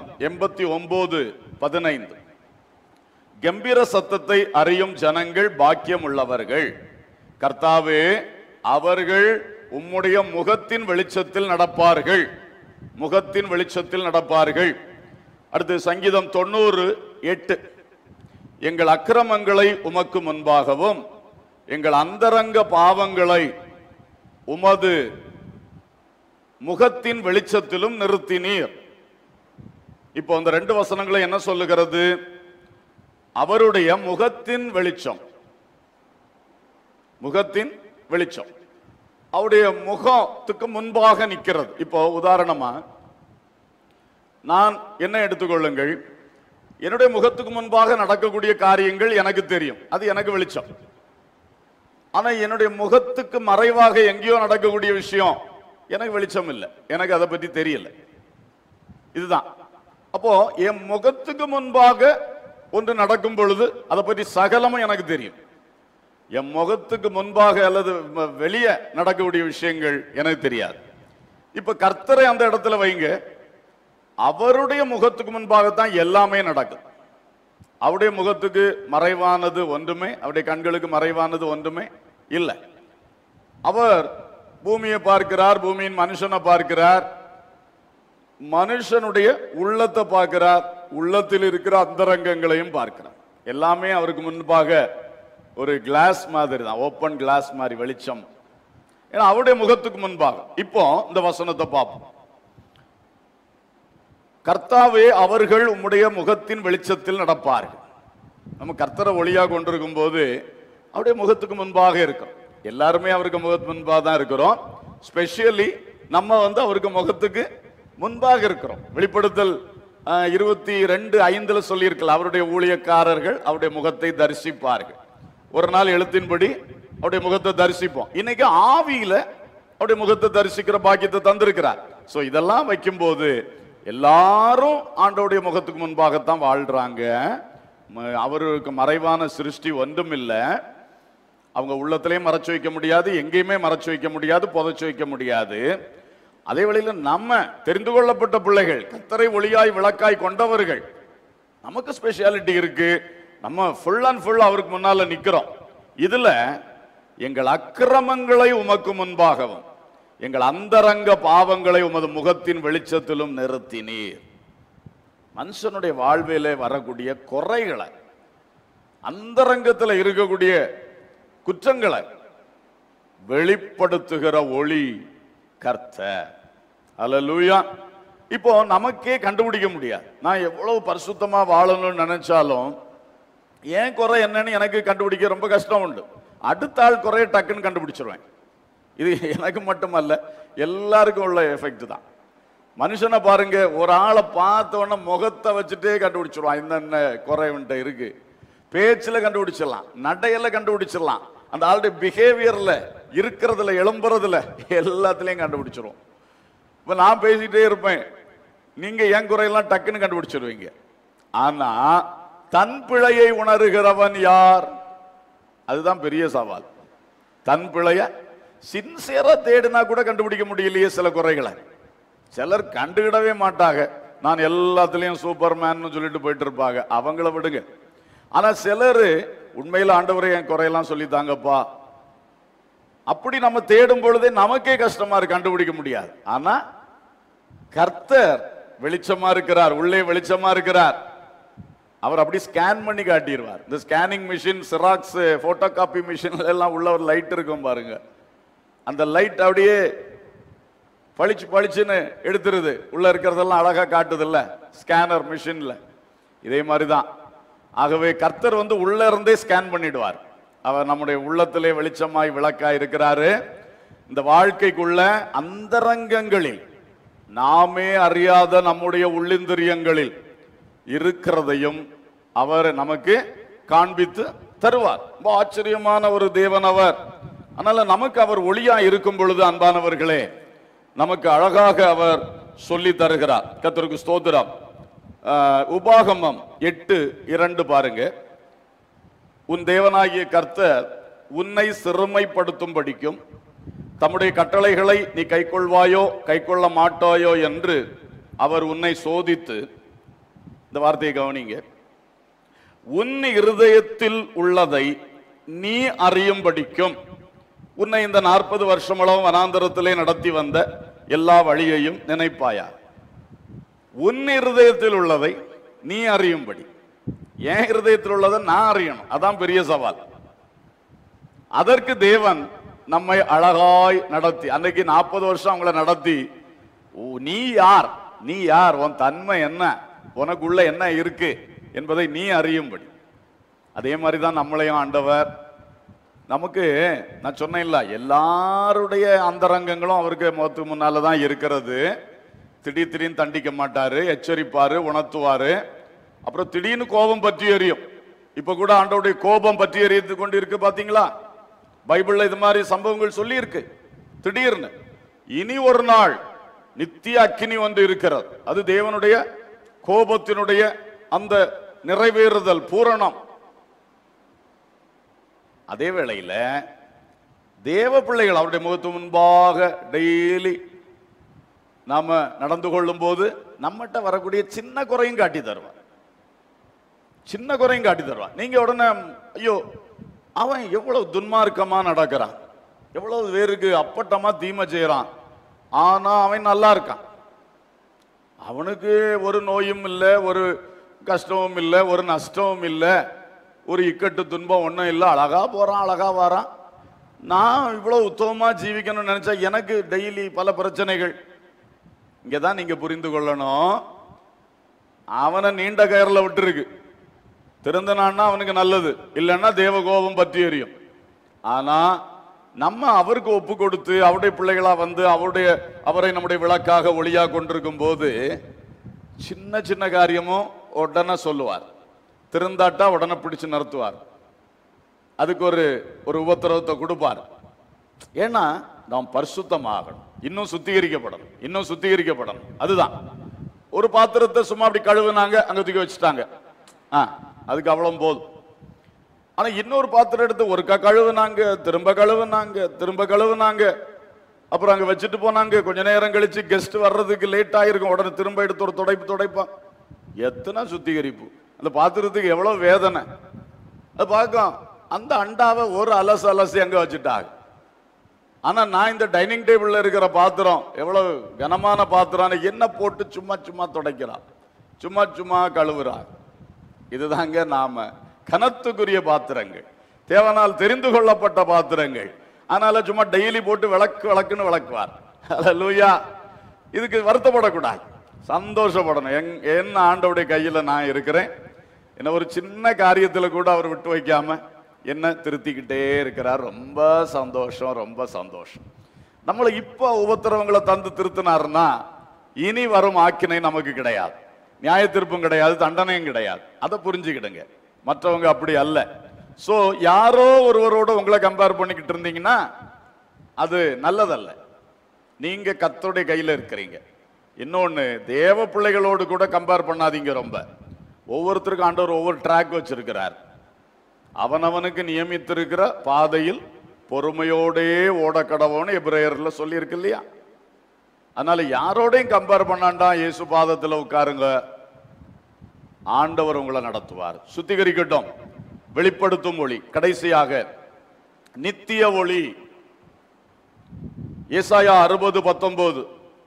89:15. கம்பீர சத்தத்தை அறியும் ஜனங்கள் பாக்கியம் உள்ளவர்கள். கர்த்தாவே, அவர்கள் உம்முடைய முகத்தின் வெளிச்சத்தில் நடப்பார்கள். முகத்தின் வெளிச்சத்தில் நடப்பார்கள். அடுத்து சங்கீதம் 90:8. எங்கள் அக்கிரமங்களை உமக்கு முன்பாகவும் எங்கள் அந்தரங்க பாவங்களை உமது முகத்தின் வெளிச்சத்திலும் நிறுத்தினீர். இப்போ இந்த 2 வசனங்களை என்ன சொல்லுகிறது? அவருடைய முகத்தின் வெளிச்சம், முகத்தின் வெளிச்சம் அவருடைய முகத்துக்கு முன்பாக நிற்கிறது. இப்போ உதாரணமா நான் என்ன எடுத்துக்கொள்ளுங்கள், என்னுடைய முகத்துக்கு முன்பாக நடக்கக்கூடிய காரியங்கள் எனக்கு தெரியும், அது எனக்கு வெளிச்சம். ஆனா என்னுடைய முகத்துக்கு மறைவாக எங்கேயோ நடக்கக்கூடிய விஷயம் எனக்கு வெளிச்சம் இல்லை, எனக்கு அதை பற்றி தெரியல. இதுதான். அப்போ என் முகத்துக்கு முன்பாக ஒன்று நடக்கும் பொழுது அதை பற்றி சகலமும் எனக்கு தெரியும். என் முகத்துக்கு முன்பாக அல்லது வெளியே நடக்கக்கூடிய விஷயங்கள் எனக்கு தெரியாது. இப்ப கர்த்தரை அந்த இடத்துல வைங்க, அவருடைய முகத்துக்கு முன்பாகத்தான் எல்லாமே நடக்கும். அவருடைய முகத்துக்கு மறைவானது ஒன்றுமே, அவருடைய கண்களுக்கு மறைவானது ஒன்றுமே இல்லை. அவர் பூமியை பார்க்கிறார், பூமியின் மனுஷனை பார்க்கிறார், மனுஷனுடைய உள்ளத்தை பார்க்கிறார், உள்ளத்தில் இருக்கிற அந்தரங்கங்களையும் பார்க்கிறார். எல்லாமே அவருக்கு முன்பாக ஒரு கிளாஸ் மாதிரி தான், ஓப்பன் கிளாஸ் மாதிரி வெளிச்சம். ஏன்னா அவருடைய முகத்துக்கு முன்பாக. இப்போ இந்த வசனத்தை பார்ப்போம். கர்த்தாவே, அவர்கள் உம்முடைய முகத்தின் வெளிச்சத்தில் நடப்பார்கள். நம்ம கர்த்தரை ஒளியாக கொண்டிருக்கும் போது அவருடைய முகத்துக்கு முன்பாக இருக்கிறோம். எல்லாருமே அவருக்கு முகத்துக்கு முன்பாக தான் இருக்கிறோம். ஸ்பெஷலி நம்ம அவருக்கு முகத்துக்கு முன்பாக இருக்கிறோம். வெளிப்படுத்தல் 22:5 சொல்லியிருக்கலாம், அவருடைய ஊழியக்காரர்கள் அவருடைய முகத்தை தரிசிப்பார்கள். ஒரு நாள் எழுத்தின்படி அவருடைய முகத்தை தரிசிப்போம். இன்னைக்கு ஆவியில அவருடைய முகத்தை தரிசிக்கிற பாக்கியத்தை தந்திருக்கிறார். சோ இதெல்லாம் வைக்கும்போது எல்லாரும் ஆண்டவருடைய முகத்துக்கு முன்பாகத்தான் வாழ்றாங்க. அவருக்கு மறைவான சிருஷ்டி ஒன்றும் இல்லை. அவங்க உள்ளத்திலையும் மறைச்சு வைக்க முடியாது, எங்கேயுமே மறைச்சு வைக்க முடியாது, புதைச்சு வைக்க முடியாது. அதே வேளையில நம்ம தெரிந்து கொள்ளப்பட்ட பிள்ளைகள், கர்த்தரை ஒளியாய் விளக்காய் கொண்டவர்கள், நமக்கு ஸ்பெஷாலிட்டி இருக்கு. நம்ம ஃபுல் அண்ட் ஃபுல் அவருக்கு முன்னால நிக்கிறோம். இதுல எங்கள் அக்கிரமங்களை உமக்கு முன்பாகவும் எங்கள் அந்தரங்க பாவங்களை உமது முகத்தின் வெளிச்சத்திலும் நிறுத்தினீர். மனுஷனுடைய வாழ்விலே வரக்கூடிய குறைகளை, அந்தரங்கத்தில் இருக்கக்கூடிய குற்றங்களை வெளிப்படுத்துகிற ஒளி கர்த்தர். அல்லேலூயா. இப்போ நமக்கே கண்டுபிடிக்க முடியாது. நான் எவ்வளவு பரிசுத்தமா வாழணும்னு நினைச்சாலும் ஏன் குறை என்னன்னு எனக்கு கண்டுபிடிக்க ரொம்ப கஷ்டம் உண்டு. அடுத்த ஆள் குறைய டக்குன்னு கண்டுபிடிச்சிருவேன். இது எனக்கு மட்டுமல்ல, எல்லாருக்கும் உள்ள எஃபெக்ட் தான். மனுஷனை பாருங்க, ஒரு ஆளை பார்த்த உடனே முகத்தை வச்சுட்டே கண்டுபிடிச்சிருவான், இந்த குறைவன்ட்ட இருக்கு. பேச்சில் கண்டுபிடிச்சிடலாம், நடையில கண்டுபிடிச்சிடலாம், அந்த ஆளுடைய பிஹேவியர்ல இருக்கிறதுல எழும்புறதுல எல்லாத்துலயும் கண்டுபிடிச்சிருவோம். இப்ப நான் பேசிட்டே இருப்பேன், நீங்க என் குறையெல்லாம் டக்குன்னு கண்டுபிடிச்சிருவீங்க. ஆனா தன் பிழையை உணர்கிறவன் யார்? அதுதான் பெரிய சவால். தன் பிழைய சின்சியரா தேடினா கூட கண்டுபிடிக்க முடியலையே சில குறைகளை. சிலர் கண்டுகிடவே மாட்டாங்க, நான் எல்லாத்துலயும் சூப்பர்மேன் சொல்லிட்டு போயிட்டு இருப்பாங்க, அவங்கள விடுங்க. ஆனா சிலர் உண்மையில ஆண்டவரே என் குறையெல்லாம் சொல்லித்தாங்கப்பா, அப்படி நம்ம தேடும் பொழுதே நமக்கே கஷ்டமா இருக்கு, கண்டுபிடிக்க முடியாது. ஆனா கர்த்தர் வெளிச்சமா இருக்கிறார், உள்ளே வெளிச்சமா இருக்கிறார். அவர் அப்படி ஸ்கேன் பண்ணி காட்டிடுவார். இந்த scanning machine, xerox photocopy மிஷின்ல எல்லாம் உள்ள ஒரு லைட் இருக்கும் பாருங்க, அந்த லைட் அப்படியே பளிச்சு பளிச்சுன்னு எடுத்துருது, உள்ள இருக்கிறதெல்லாம் அழகா காட்டுது இல்ல ஸ்கேனர் மிஷின்ல. இதே மாதிரிதான். ஆகவே கர்த்தர் உள்ள இருந்தே ஸ்கேன் பண்ணிடுவார். அவர் நம்முடைய உள்ளத்திலே வெளிச்சமாய் விளக்காய் இருக்கிறாரு. இந்த வாழ்க்கைக்குள்ள அந்தரங்கங்களில் நாமே அறியாத நம்முடைய உள்ளிந்திரியங்களில் இருக்கிறதையும் அவர் நமக்கு காண்பித்து தருவார். ரொம்ப ஆச்சரியமான ஒரு தேவன் அவர். அதனால நமக்கு அவர் ஒளியா இருக்கும் பொழுது அன்பானவர்களே, நமக்கு அழகாக அவர் சொல்லி தருகிறார். கர்த்தருக்கு ஸ்தோத்திரம். உபாகமம் 8:2 பாருங்க. உன் தேவனாகிய கர்த்தர் உன்னை சிறுமைப்படுத்தும்படிக்கும் தம்முடைய கட்டளைகளை நீ கைக்கொள்வாயோ கைக்கொள்ள மாட்டாயோ என்று அவர் உன்னை சோதித்து, இந்த வார்த்தையை கவனிங்க, உன் இருதயத்தில் உள்ளதை நீ அறியும்படிக்கும் உன்னை இந்த 40 வருஷமளவும் வனாந்தரத்திலே நடத்தி வந்த எல்லா வழியையும் நினைப்பாயா. உன் இருதயத்தில் உள்ளதை நீ அறியும்படி. என் இருதயத்தில் உள்ளதை நான் அறியணும், அதான் பெரிய சவால். அதற்கு தேவன் நம்மை அழகாய் நடத்தி, அன்னைக்கு 40 வருஷம் அவங்கள நடத்தி, நீ யார், நீ யார், உன் தன்மை என்ன, உனக்குள்ள என்ன இருக்கு என்பதை நீ அறியும்படி. அதே மாதிரிதான் நம்மளையும் ஆண்டவர், நமக்கு நான் சொன்னேன் இல்ல, எல்லாருடைய அந்தரங்கங்களும் அவருக்கு முகத்துக்கு முன்னாலதான் இருக்கிறது. திடீர்னு தண்டிக்க மாட்டாரு, எச்சரிப்பாரு, உணர்த்துவாரு. அப்புறம் திடீர்னு கோபம் பற்றி எரியும். இப்ப கூட ஆண்டவருடைய கோபம் பற்றி எரிந்து கொண்டு இருக்கு, பாத்தீங்களா? பைபிள்ல இது மாதிரி சம்பவங்கள் சொல்லி இருக்கு. திடீர்னு இனி ஒரு நாள் நித்திய அக்கினி ஒன்று இருக்கிறது. அது தேவனுடைய கோபத்தினுடைய அந்த நிறைவேறுதல், பூரணம். அதே வேளையில தேவ பிள்ளைகள் அவருடைய முகத்து முன்பாக டெய்லி நாம நடந்து கொள்ளும் போது நம்மகிட்ட வரக்கூடிய சின்ன குறையும் காட்டி தருவார். சின்ன குறையும் காட்டி தருவான். நீங்க உடனே ஐயோ அவன் எவ்வளவு துன்மார்க்கமா நடக்கிறான், எவ்வளவு பேருக்கு அப்பட்டமா தீமை செய்யறான், ஆனா அவன் நல்லா இருக்கான், அவனுக்கு ஒரு நோயும் இல்லை, ஒரு கஷ்டமும் இல்லை, ஒரு நஷ்டமும் இல்லை, ஒரு இக்கட்டு துன்பம் ஒன்றும் இல்லை, அழகா போறான், அழகா வரான். நான் இவ்வளவு உத்தமமா ஜீவிக்கணும்னு நினைச்சா எனக்கு டெய்லி பல பிரச்சனைகள். இங்கதான் நீங்க புரிந்து கொள்ளணும், அவனை நீண்ட கயர்ல விட்டுருக்கு. திருந்தனான்னா அவனுக்கு நல்லது, இல்லைன்னா தேவ கோபம் பற்றி எரியும். ஆனா நம்ம அவருக்கு ஒப்பு கொடுத்து அவருடைய பிள்ளைகளா வந்து அவரை நம்முடைய விளக்காக ஒளியா கொண்டிருக்கும் போது சின்ன சின்ன காரியமும் உடனே சொல்லுவார், திருந்தாட்டா உடனே பிடிச்சு நிறுத்துவார், அதுக்கு ஒரு உபத்திரவத்தை கொடுப்பார். ஏன்னா நாம் பரிசுத்தமாகணும், இன்னும் சுத்திகரிக்கப்படணும், இன்னும் சுத்திகரிக்கப்படணும். அதுதான். ஒரு பாத்திரத்தை சும்மா அப்படி கழுவுனாங்க, அங்க தூக்கி வச்சுட்டாங்க, அதுக்கு அவ்வளவு போதும். ஆனா இன்னொரு பாத்திரம் எடுத்து ஒருக்கா கழுவுனாங்க, திரும்ப கழுவுனாங்க, திரும்ப கழுவுனாங்க, அப்புறம் அங்க வச்சுட்டு போனாங்க. கொஞ்ச நேரம் கழிச்சு கெஸ்ட் வர்றதுக்கு லேட் ஆயிருக்கும், உடனே திரும்ப எடுத்து ஒரு துடைப்பான். எத்தனை சுத்திகரிப்பு, அந்த பாத்திரத்துக்கு எவ்வளவு வேதனை. அது பார்க்கும். அந்த அண்டாவை ஒரு அலசி அங்க வச்சுட்டாங்க. ஆனா நான் இந்த டைனிங் டேபிள்ல இருக்கிற பாத்திரம் எவ்வளவு கனமான பாத்திரம், என்ன போட்டு சும்மா சும்மா துடைக்கிறான், சும்மா சும்மா கழுவுறான். இதுதாங்க நாம கனத்துக்குரிய பாத்திரங்கள், தேவனால் தெரிந்து கொள்ளப்பட்ட பாத்திரங்கள். அதனால சும்மா டெய்லி போட்டு விளக்குன்னு விளக்குவார். அல்லேலூயா. இதுக்கு வருத்தப்படக்கூடாது, சந்தோஷப்படணும். என்ன ஆண்டவருடைய கையில நான் இருக்கிறேன், என்ன ஒரு சின்ன காரியத்துல கூட அவர் விட்டு வைக்காம என்ன திருத்திக்கிட்டே இருக்கிறார். ரொம்ப சந்தோஷம், ரொம்ப சந்தோஷம். நம்மளை இப்ப உபத்திரவங்களை தந்து திருத்தினாருன்னா இனி வரும் ஆக்கினை நமக்கு கிடையாது, நியாய தீர்ப்பும் கிடையாது, தண்டனையும் கிடையாது. அதை புரிஞ்சுக்கிடுங்க. மற்றவங்க அப்படி அல்ல. சோ யாரோ ஒருவரோட உங்களை கம்பேர் பண்ணிக்கிட்டு இருந்தீங்கன்னா அது நல்லதல்ல. நீங்க கர்த்தருடைய கையில இருக்கிறீங்க. இன்னொன்னு, தேவ பிள்ளைகளோடு கூட கம்பேர் பண்ணாதீங்க. ரொம்ப ஒவ்வொருத்தருக்கும் ஆண்டவர் ஒவ்வொரு ட்ராக் வச்சிருக்கிறார். அவனவனுக்கு நியமித்திருக்கிற பாதையில் பொறுமையோடே ஓட கடவுன்னு எபிரேயர்ல சொல்லி இருக்கு இல்லையா? அதனால யாரோடையும் கம்பேர் பண்ணாண்டா, இயேசு பாதத்துல உட்காருங்க, ஆண்டவர் உங்களை நடத்துவார். சுத்திகரிக்கட்டும். வெளிப்படுத்தும் ஒளி. கடைசியாக நித்திய ஒளி. ஏசாயா 60:19,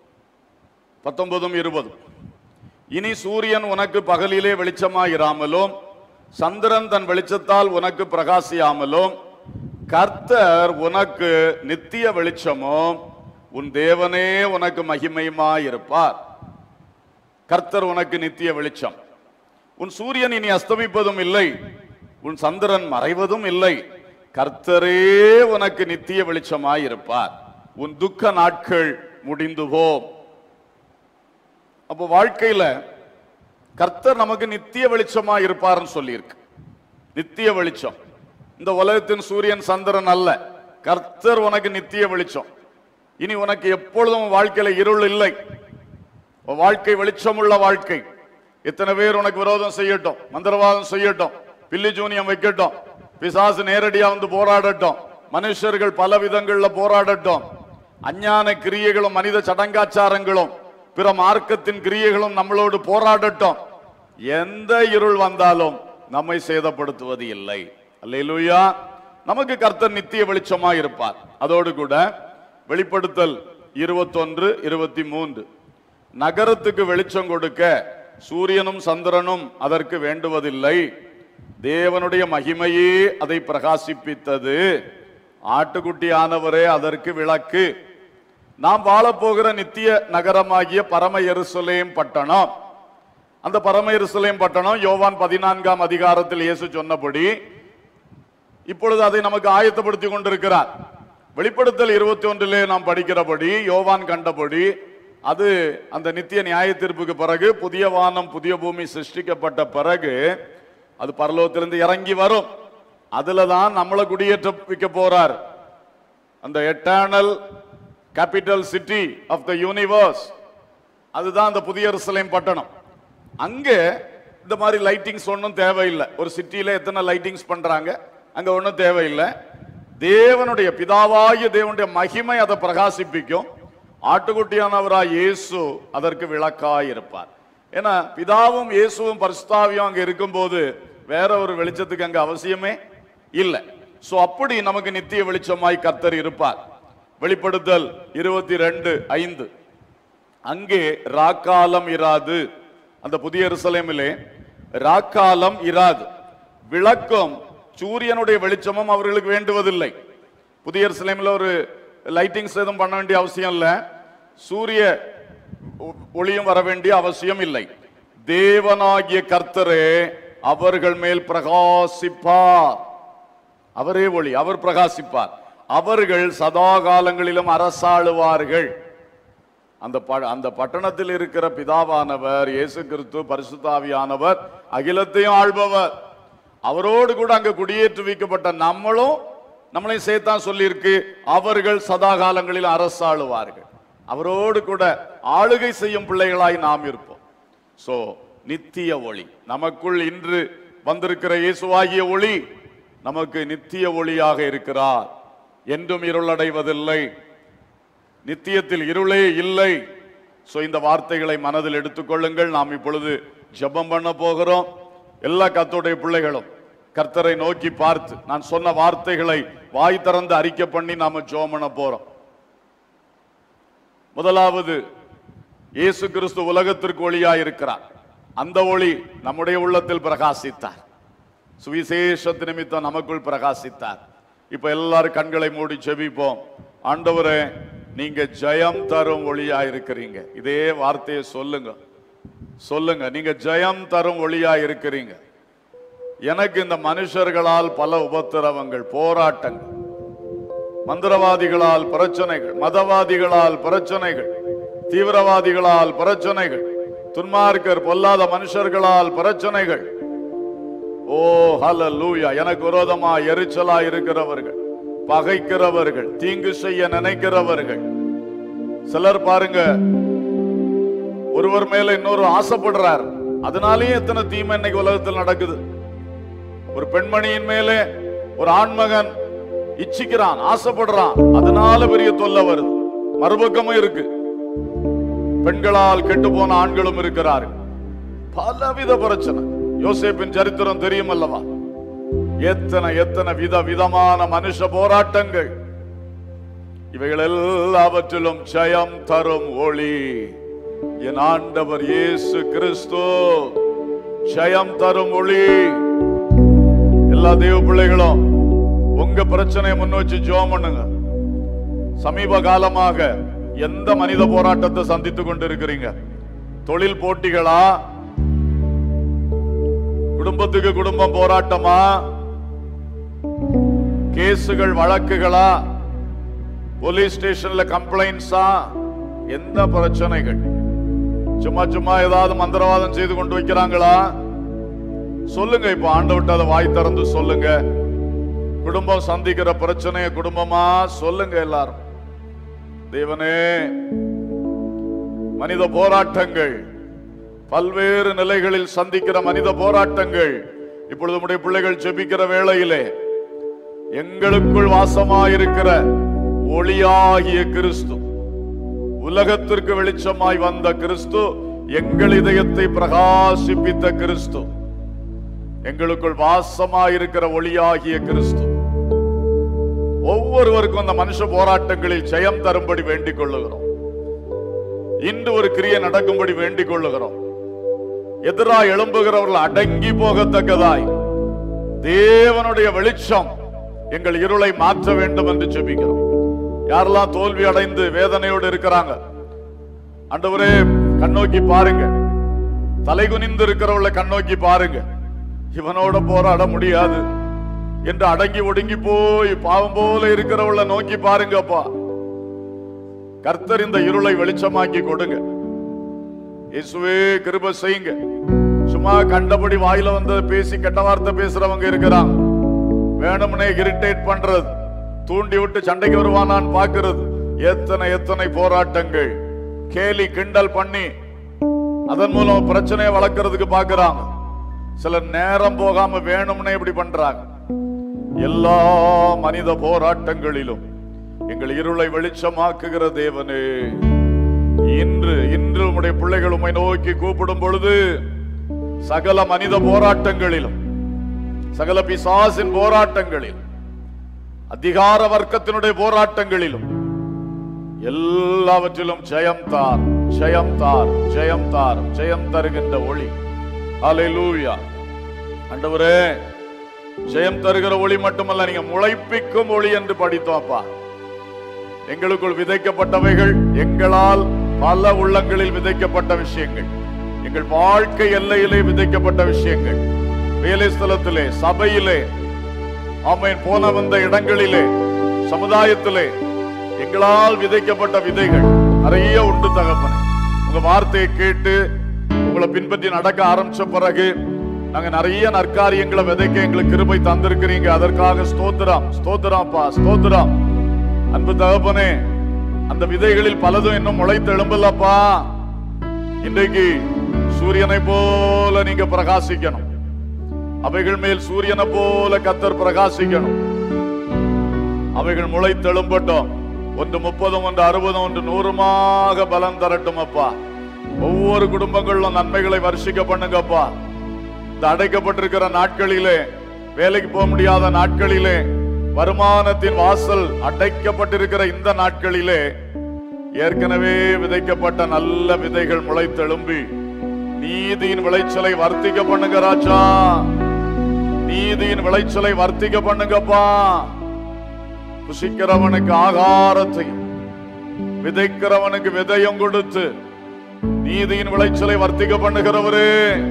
19-20. இனி சூரியன் உனக்கு பகலிலே வெளிச்சமாயிராமலும் சந்திரன் தன் வெளிச்சத்தால் உனக்கு பிரகாசியாமலும் கர்த்தர் உனக்கு நித்திய வெளிச்சமும் உன் தேவனே உனக்கு மகிமையுமாயிருப்பார். கர்த்தர் உனக்கு நித்திய வெளிச்சம். உன் சூரியன் இனி அஸ்தமிப்பதும் இல்லை, உன் சந்திரன் மறைவதும் இல்லை. கர்த்தரே உனக்கு நித்திய வெளிச்சமாயிருப்பார். உன் துக்க நாட்கள் முடிந்து போம். அப்போ வாழ்க்கையில கர்த்தர் நமக்கு நித்திய வெளிச்சமா இருப்பார்னு சொல்லியிருக்கு. நித்திய வெளிச்சம். இந்த உலகத்தின் சூரியன் சந்திரன் அல்ல, கர்த்தர் உனக்கு நித்திய வெளிச்சம். இனி உனக்கு எப்பொழுதும் வாழ்க்கையில இருள் இல்லை. வாழ்க்கை வெளிச்சமுள்ள வாழ்க்கை. எத்தனை பேர் உனக்கு விரோதம் செய்யட்டும், மந்திரவாதம் செய்யட்டும், பில்லி ஜூனியம் வைக்கட்டும், பிசாசு நேரடியா வந்து போராடட்டும், மனுஷர்கள் பல விதங்கள்ல போராடட்டும், அஞ்ஞான கிரியைகளும் மனித சடங்காச்சாரங்களும் பிற மார்க்கத்தின் கிரியைகளும் நம்மளோடு போராடட்டும், எந்த இருள் வந்தாலும் நம்மை சேதப்படுத்துவது இல்லை. அல்லேலூயா. நமக்கு கர்த்தர் நித்திய வெளிச்சமா இருப்பார். அதோடு கூட வெளிப்படுத்தல் 21-23, நகரத்துக்கு வெளிச்சம் கொடுக்க சூரியனும் சந்திரனும் அதற்கு வேண்டுவதில்லை, தேவனுடைய மகிமையே அதை பிரகாசிப்பித்தது. ஆட்டுக்குட்டியானவரே அதற்கு விளக்கு. நாம் வாழப்போகிற நித்திய நகரமாகிய பரம எருசலேம் பட்டணம், அந்த பரம எருசலேம் பட்டணம் யோவான் 14ஆம் அதிகாரத்தில் இயேசு சொன்னபடி இப்பொழுது அதை நமக்கு ஆயத்தப்படுத்தி கொண்டிருக்கிறார். வெளிப்படுத்தல் 21 நாம் படிக்கிறபடி, யோவான் கண்டபடி, அது அந்த நித்திய நியாய தீர்ப்புக்கு பிறகு, புதிய வானம் புதிய பூமி சிருஷ்டிக்கப்பட்ட பிறகு அது பரலோகத்திலிருந்து இறங்கி வரும். அதுல தான் நம்மளை குடியேற்ற வைக்க போறார். அந்த eternal capital city of the universe, அதுதான் அந்த புதிய எருசலேம் பட்டணம். அங்கே இந்த மாதிரி லைட்டிங்ஸ் ஒன்றும் தேவையில்லை. ஒரு சிட்டியில எத்தனை லைட்டிங்ஸ் பண்றாங்க, அங்க ஒன்றும் தேவையில்லை. தேவனுடைய பிதாவாகிய தேவனுடைய மகிமை அதை பிரகாசிப்பிக்கும். ஆட்டுக்குட்டியானவராய் இயேசு அதற்கு விளக்காய் இருப்பார். ஏன்னா பிதாவும் இயேசுவும் பரிசுத்தாவியும் அங்க இருக்கும்போது வேற ஒரு வெளிச்சத்துக்கு அங்க அவசியமே இல்லை. சோ அப்படி நமக்கு நித்திய வெளிச்சமாய் கர்த்தர் இருப்பார். வெளிப்படுத்தல் 22:5, அங்கே ராக்காலம் இராது. அந்த புதிய எருசலேமிலே ராக்காலம் இராது. விளக்கும் சூரியனுடைய வெளிச்சமும் அவர்களுக்கு வேண்டுவதில்லை. புதிய எருசலேமில் ஒரு லைட்டிங்ஸ் எதுவும் பண்ண வேண்டிய அவசியம் இல்லை. சூரிய ஒளியும் வர வேண்டிய அவசியம் இல்லை. தேவனாகிய கர்த்தரே அவர்கள் மேல் பிரகாசிப்பார். அவரே ஒளி, அவர் பிரகாசிப்பார். அவர்கள் சதா காலங்களிலும் அரசாளுவார்கள். அந்த பட்டணத்தில் இருக்கிற பிதாவானவர் இயேசு கிறிஸ்து பரிசுத்த ஆவியானவர் அகிலத்தையும் ஆள்பவர். அவரோடு கூட அங்க குடியேற்றுவிக்கப்பட்ட நம்மளையும் சேர்த்தான் சொல்லி இருக்கு, அவர்கள் சதா காலங்களில் அரசாளுவார்கள். அவரோடு கூட ஆளுகை செய்யும் பிள்ளைகளாய் நாம் இருப்போம். சோ நித்திய ஒளி நமக்குள் இன்று வந்திருக்கிற இயேசுவாகிய ஒளி நமக்கு நித்திய ஒளியாக இருக்கிறார். என்றும் இருளடைவதில்லை, நித்தியத்தில் இருளே இல்லை. சோ இந்த வார்த்தைகளை மனதில் எடுத்துக்கொள்ளுங்கள். நாம் இப்பொழுது ஜெபம் பண்ண போகிறோம். எல்லா கர்த்தருடைய பிள்ளைகளும் கர்த்தரை நோக்கி பார்த்து நான் சொன்ன வார்த்தைகளை வாய் திறந்து அறிக்கை பண்ணி நாம ஜெபம் பண்ண போறோம். முதலாவது, இயேசு கிறிஸ்து உலகத்திற்கு ஒளியாய் இருக்கிறார். அந்த ஒளி நம்முடைய உள்ளத்தில் பிரகாசித்தார். சுவிசேஷத்து நிமித்தம் நமக்குள் பிரகாசித்தார். இப்ப எல்லாரும் கண்களை மூடி ஜெபிப்போம். ஆண்டவரே, நீங்க ஜெயம் தரும் ஒளியாய் இருக்கிறீங்க. இதே வார்த்தையை சொல்லுங்க. நீங்க ஜெயம் தரும் ஒளியாய் இருக்கிறீங்க. எனக்கு இந்த மனுஷர்களால் பல உபத்திரவங்கள், போராட்டங்கள், மந்திரவாதிகளால் பிரச்சனைகள், மதவாதிகளால் பிரச்சனைகள், தீவிரவாதிகளால் பிரச்சனைகள், துன்மார்க்கர் பொல்லாத மனுஷர்களால் பிரச்சனைகள். ஓ ஹல்லேலூயா. எனக்கு விரோதமா எரிச்சலா இருக்கிறவர்கள், பகைக்கிறவர்கள், தீங்கு செய்ய நினைக்கிறவர்கள், சிலர் பாருங்க ஒருவர் மேல இன்னொரு ஆசைப்படுறார். அதனாலேயே எத்தனை தீமை இன்னைக்கு உலகத்தில் நடக்குது. ஒரு பெண்மணியின் மேலே ஒரு ஆண்மகன் இச்சிக்கிறான், ஆசைப்படுறான், அதனால பெரிய தொல்லை வருது. மறுபக்கமும் இருக்கு, பெண்களால் கெட்டு போன ஆண்களும் இருக்கிறார்கள். பலவித பிரச்சனை. யோசேப்பின் சரித்திரம் தெரியும் அல்லவா? எத்தனை விதமான மனுஷ போராட்டங்கள். இவைகள் எல்லாவற்றிலும் ஜெயம் தரும் ஒளி என் ஆண்டவர் இயேசு கிறிஸ்து. ஜெயம் தரும் ஒளி. எல்லா தேவ பிள்ளைகளும் உங்க பிரச்சனையை முன் வச்சு ஜெபம் பண்ணுங்க. சமீப காலமாக எந்த மனித போராட்டத்தை சந்தித்துக் கொண்டிருக்கிறீங்க? தொழில் போட்டிகளா? குடும்பத்துக்கு குடும்பம் போராட்டமா? கேசுகள், வழக்குகளா? போலீஸ் ஸ்டேஷன்ல கம்ப்ளைண்ட்ஸா? எந்த பிரச்சனைகள்? சும்மா ஏதாவது மந்திரவாதம் செய்து கொண்டு வைக்கிறாங்களா? சொல்லுங்க. இப்ப ஆண்டவர்ட்ட அதை வாய் திறந்து சொல்லுங்க. குடும்பம் சந்திக்கிற பிரச்சனைய குடும்பமா சொல்லுங்க எல்லாரும். தேவனே, மனித போராட்டங்கள், பல்வேறு நிலைகளில் சந்திக்கிற மனித போராட்டங்கள், இப்பொழுது நம்முடைய பிள்ளைகள் ஜெபிக்கிற வேளையிலே எங்களுக்குள் வாசமாயிருக்கிற ஒளியாகிய கிறிஸ்து, உலகத்திற்கு வெளிச்சமாய் வந்த கிறிஸ்து, எங்கள் இதயத்தை பிரகாசிப்பித்த கிறிஸ்து, எங்களுக்குள் வாசமாயிருக்கிற ஒளியாகிய கிறிஸ்து ஒவ்வொருவருக்கும் அந்த மனுஷ போராட்டங்களில் ஜெயம் தரும்படி வேண்டிக் கொள்ளுகிறோம். இன்று ஒரு கிரியை நடக்கும்படி வேண்டிக் கொள்ளுகிறோம். எதிராய் எழும்புகிறவர்கள் அடங்கி போகத்தக்கதாய் தேவனுடைய வெளிச்சம் எங்கள் இருளை மாற்ற வேண்டும் என்று ஜெபிக்கிறோம். யாரெல்லாம் தோல்வி அடைந்து வேதனையோடு இருக்கிறாங்க, ஆண்டவரே கண்ணோக்கி பாருங்க. தலைகுனிந்து இருக்கிறவளை கண்ணோக்கி பாருங்க. இவனோட போராட முடியாது என்று அடங்கி ஒடுங்கி போய் பாவம் போல இருக்கிறவளை நோக்கி பாருங்கப்பா. கர்த்தர் இந்த இருளை வெளிச்சமாக்கி கொடுங்க. இயேசுவே கிருபை செய்யுங்க. சும்மா கண்டபடி வாயில வந்து பேசி கெட்ட வார்த்தை பேசுறவங்க இருக்கிறாங்க. வேணும்னே இரிட்டேட் பண்றது, தூண்டி விட்டு சண்டைக்கு வருவானான்னு பாக்குறது, எத்தனை எத்தனை போராட்டங்கள், கேலி கிண்டல் பண்ணி அதன் மூலம் பிரச்சனையை வளர்க்கறதுக்கு பாக்குறாங்க. சில நேரம் போகாம வேணும்னே இப்படி பண்றாங்க. எல்லா மனித போராட்டங்களிலும் எங்கள் இருளை வெளிச்சமாக்குகிற தேவனே, இன்று இன்று உம்முடைய பிள்ளைகள் உம்மை நோக்கி கூப்பிடும் பொழுது சகல மனித போராட்டங்களிலும், சகல பிசாசின் போராட்டங்களிலும், அதிகார வர்க்கத்தினுடைய போராட்டங்களிலும் எல்லாவற்றிலும் ஜெயம் தார், ஜெயம் தார், ஜெயம் தார், ஜெயம் தருகின்ற ஒளி. ஹல்லேலூயா. ஆண்டவரே, ஜெயம் தருகிற ஒளி மட்டுமல்ல, நீங்க முளைப்பிக்கும் ஒளி என்று படித்தோம்ப்பா. எங்களுக்குள் விதைக்கப்பட்டவைகள், எங்களால் பல உள்ளங்களில் விதைக்கப்பட்ட விஷயங்கள், எங்கள் வாழ்க்கை எல்லையிலே விதைக்கப்பட்ட விஷயங்கள், வேலை ஸ்தலத்திலே, சபையிலே, ஆமென், போன வந்த இடங்களிலே, சமுதாயத்திலே எங்களால் விதைக்கப்பட்ட விதைகள் நிறைய உண்டு தகப்பனே. உங்க வார்த்தையை கேட்டு உங்களை பின்பற்றி நடக்க ஆரம்பிச்ச பிறகு நாங்க நிறைய நற்காரியங்களை விதைக்க எங்களுக்கு கிருபை தந்திருக்கிறீங்க. அதற்காக ஸ்தோத்திரம், ஸ்தோத்திரம்ப்பா, ஸ்தோத்திரம். அன்பு தகப்பனே, அந்த விதைகளில் பலதும் இன்னும் முளைத்து எழும்பலப்பா. இன்றைக்கு சூரியனை போல நீங்க பிரகாசிக்கணும். அவைகள் மேல் சூரியனை போல கர்த்தர் பிரகாசிக்கணும். அவைகள் முளைத்தெழும்பட்டும். 1 30, 1 60, 1 100 பலன் தரட்டும் அப்பா. ஒவ்வொரு குடும்பங்களிலும் நன்மைகளை வருஷிக்க பண்ணுங்கப்பா. இந்த அடைக்கப்பட்டிருக்கிற நாட்களிலே, வேலைக்கு போக முடியாத நாட்களிலே, வருமானத்தின் வாசல் அடைக்கப்பட்டிருக்கிற இந்த நாட்களிலே ஏற்கனவே விதைக்கப்பட்ட நல்ல விதைகள் முளைத்தெழும்பி நீதியின் விளைச்சலை வர்த்திக்க பண்ணுங்க ராஜா. நீதியின் விளைச்சலை வர்த்திக்க பண்ணுங்கப்பா. புசிக்கிறவனுக்கு ஆகாரத்தையும் விதைக்கிறவனுக்கு விதையும் கொடுத்து நீதியின் விளைச்சலை வர்த்திக்க பண்ணுகிறவரே,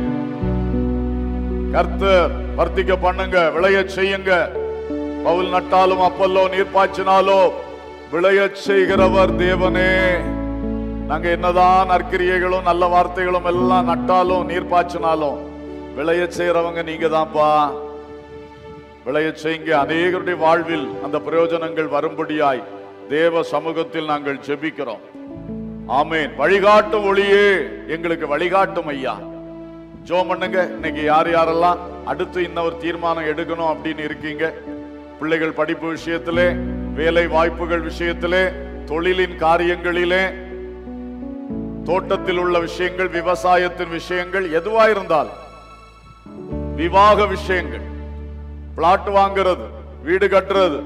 கர்த்தர் வர்த்திக்க பண்ணுங்க, விளைய செய்யுங்க. பவுல் நட்டாலும் அப்பல்லோ நீர் பாய்ச்சினாலோ விளைய செய்கிறவர் தேவனே. நாங்க என்னதான் நற்கிரியைகளும் நல்ல வார்த்தைகளும் எல்லாம் நட்டாலும் நீர் பாய்ச்சினாலும் விளைய செய்யறவங்க நீங்க தான்ப்பா. விளைய செய்யுங்க. அநேகருடைய வாழ்வில் அந்த பிரயோஜனங்கள் வரும்படியாய் தேவ சமூகத்தில் நாங்கள் ஜெபிக்கிறோம். ஆமேன். வழிகாட்டும் ஒளியே எங்களுக்கு வழிகாட்டும் ஐயா. ஜெபம் பண்ணுங்க. இன்னைக்கு யார் யாரெல்லாம் அடுத்து இன்னொரு தீர்மானம் எடுக்கணும் அப்படின்னு இருக்கீங்க, பிள்ளைகள் படிப்பு விஷயத்திலே, வேலை வாய்ப்புகள் விஷயத்திலே, தொழிலின் காரியங்களிலே, தோட்டத்தில் உள்ள விஷயங்கள், விவசாயத்தின் விஷயங்கள், எதுவா இருந்தால், விவாக விஷயங்கள், பிளாட் வாங்குறது, வீடு கட்டுறது,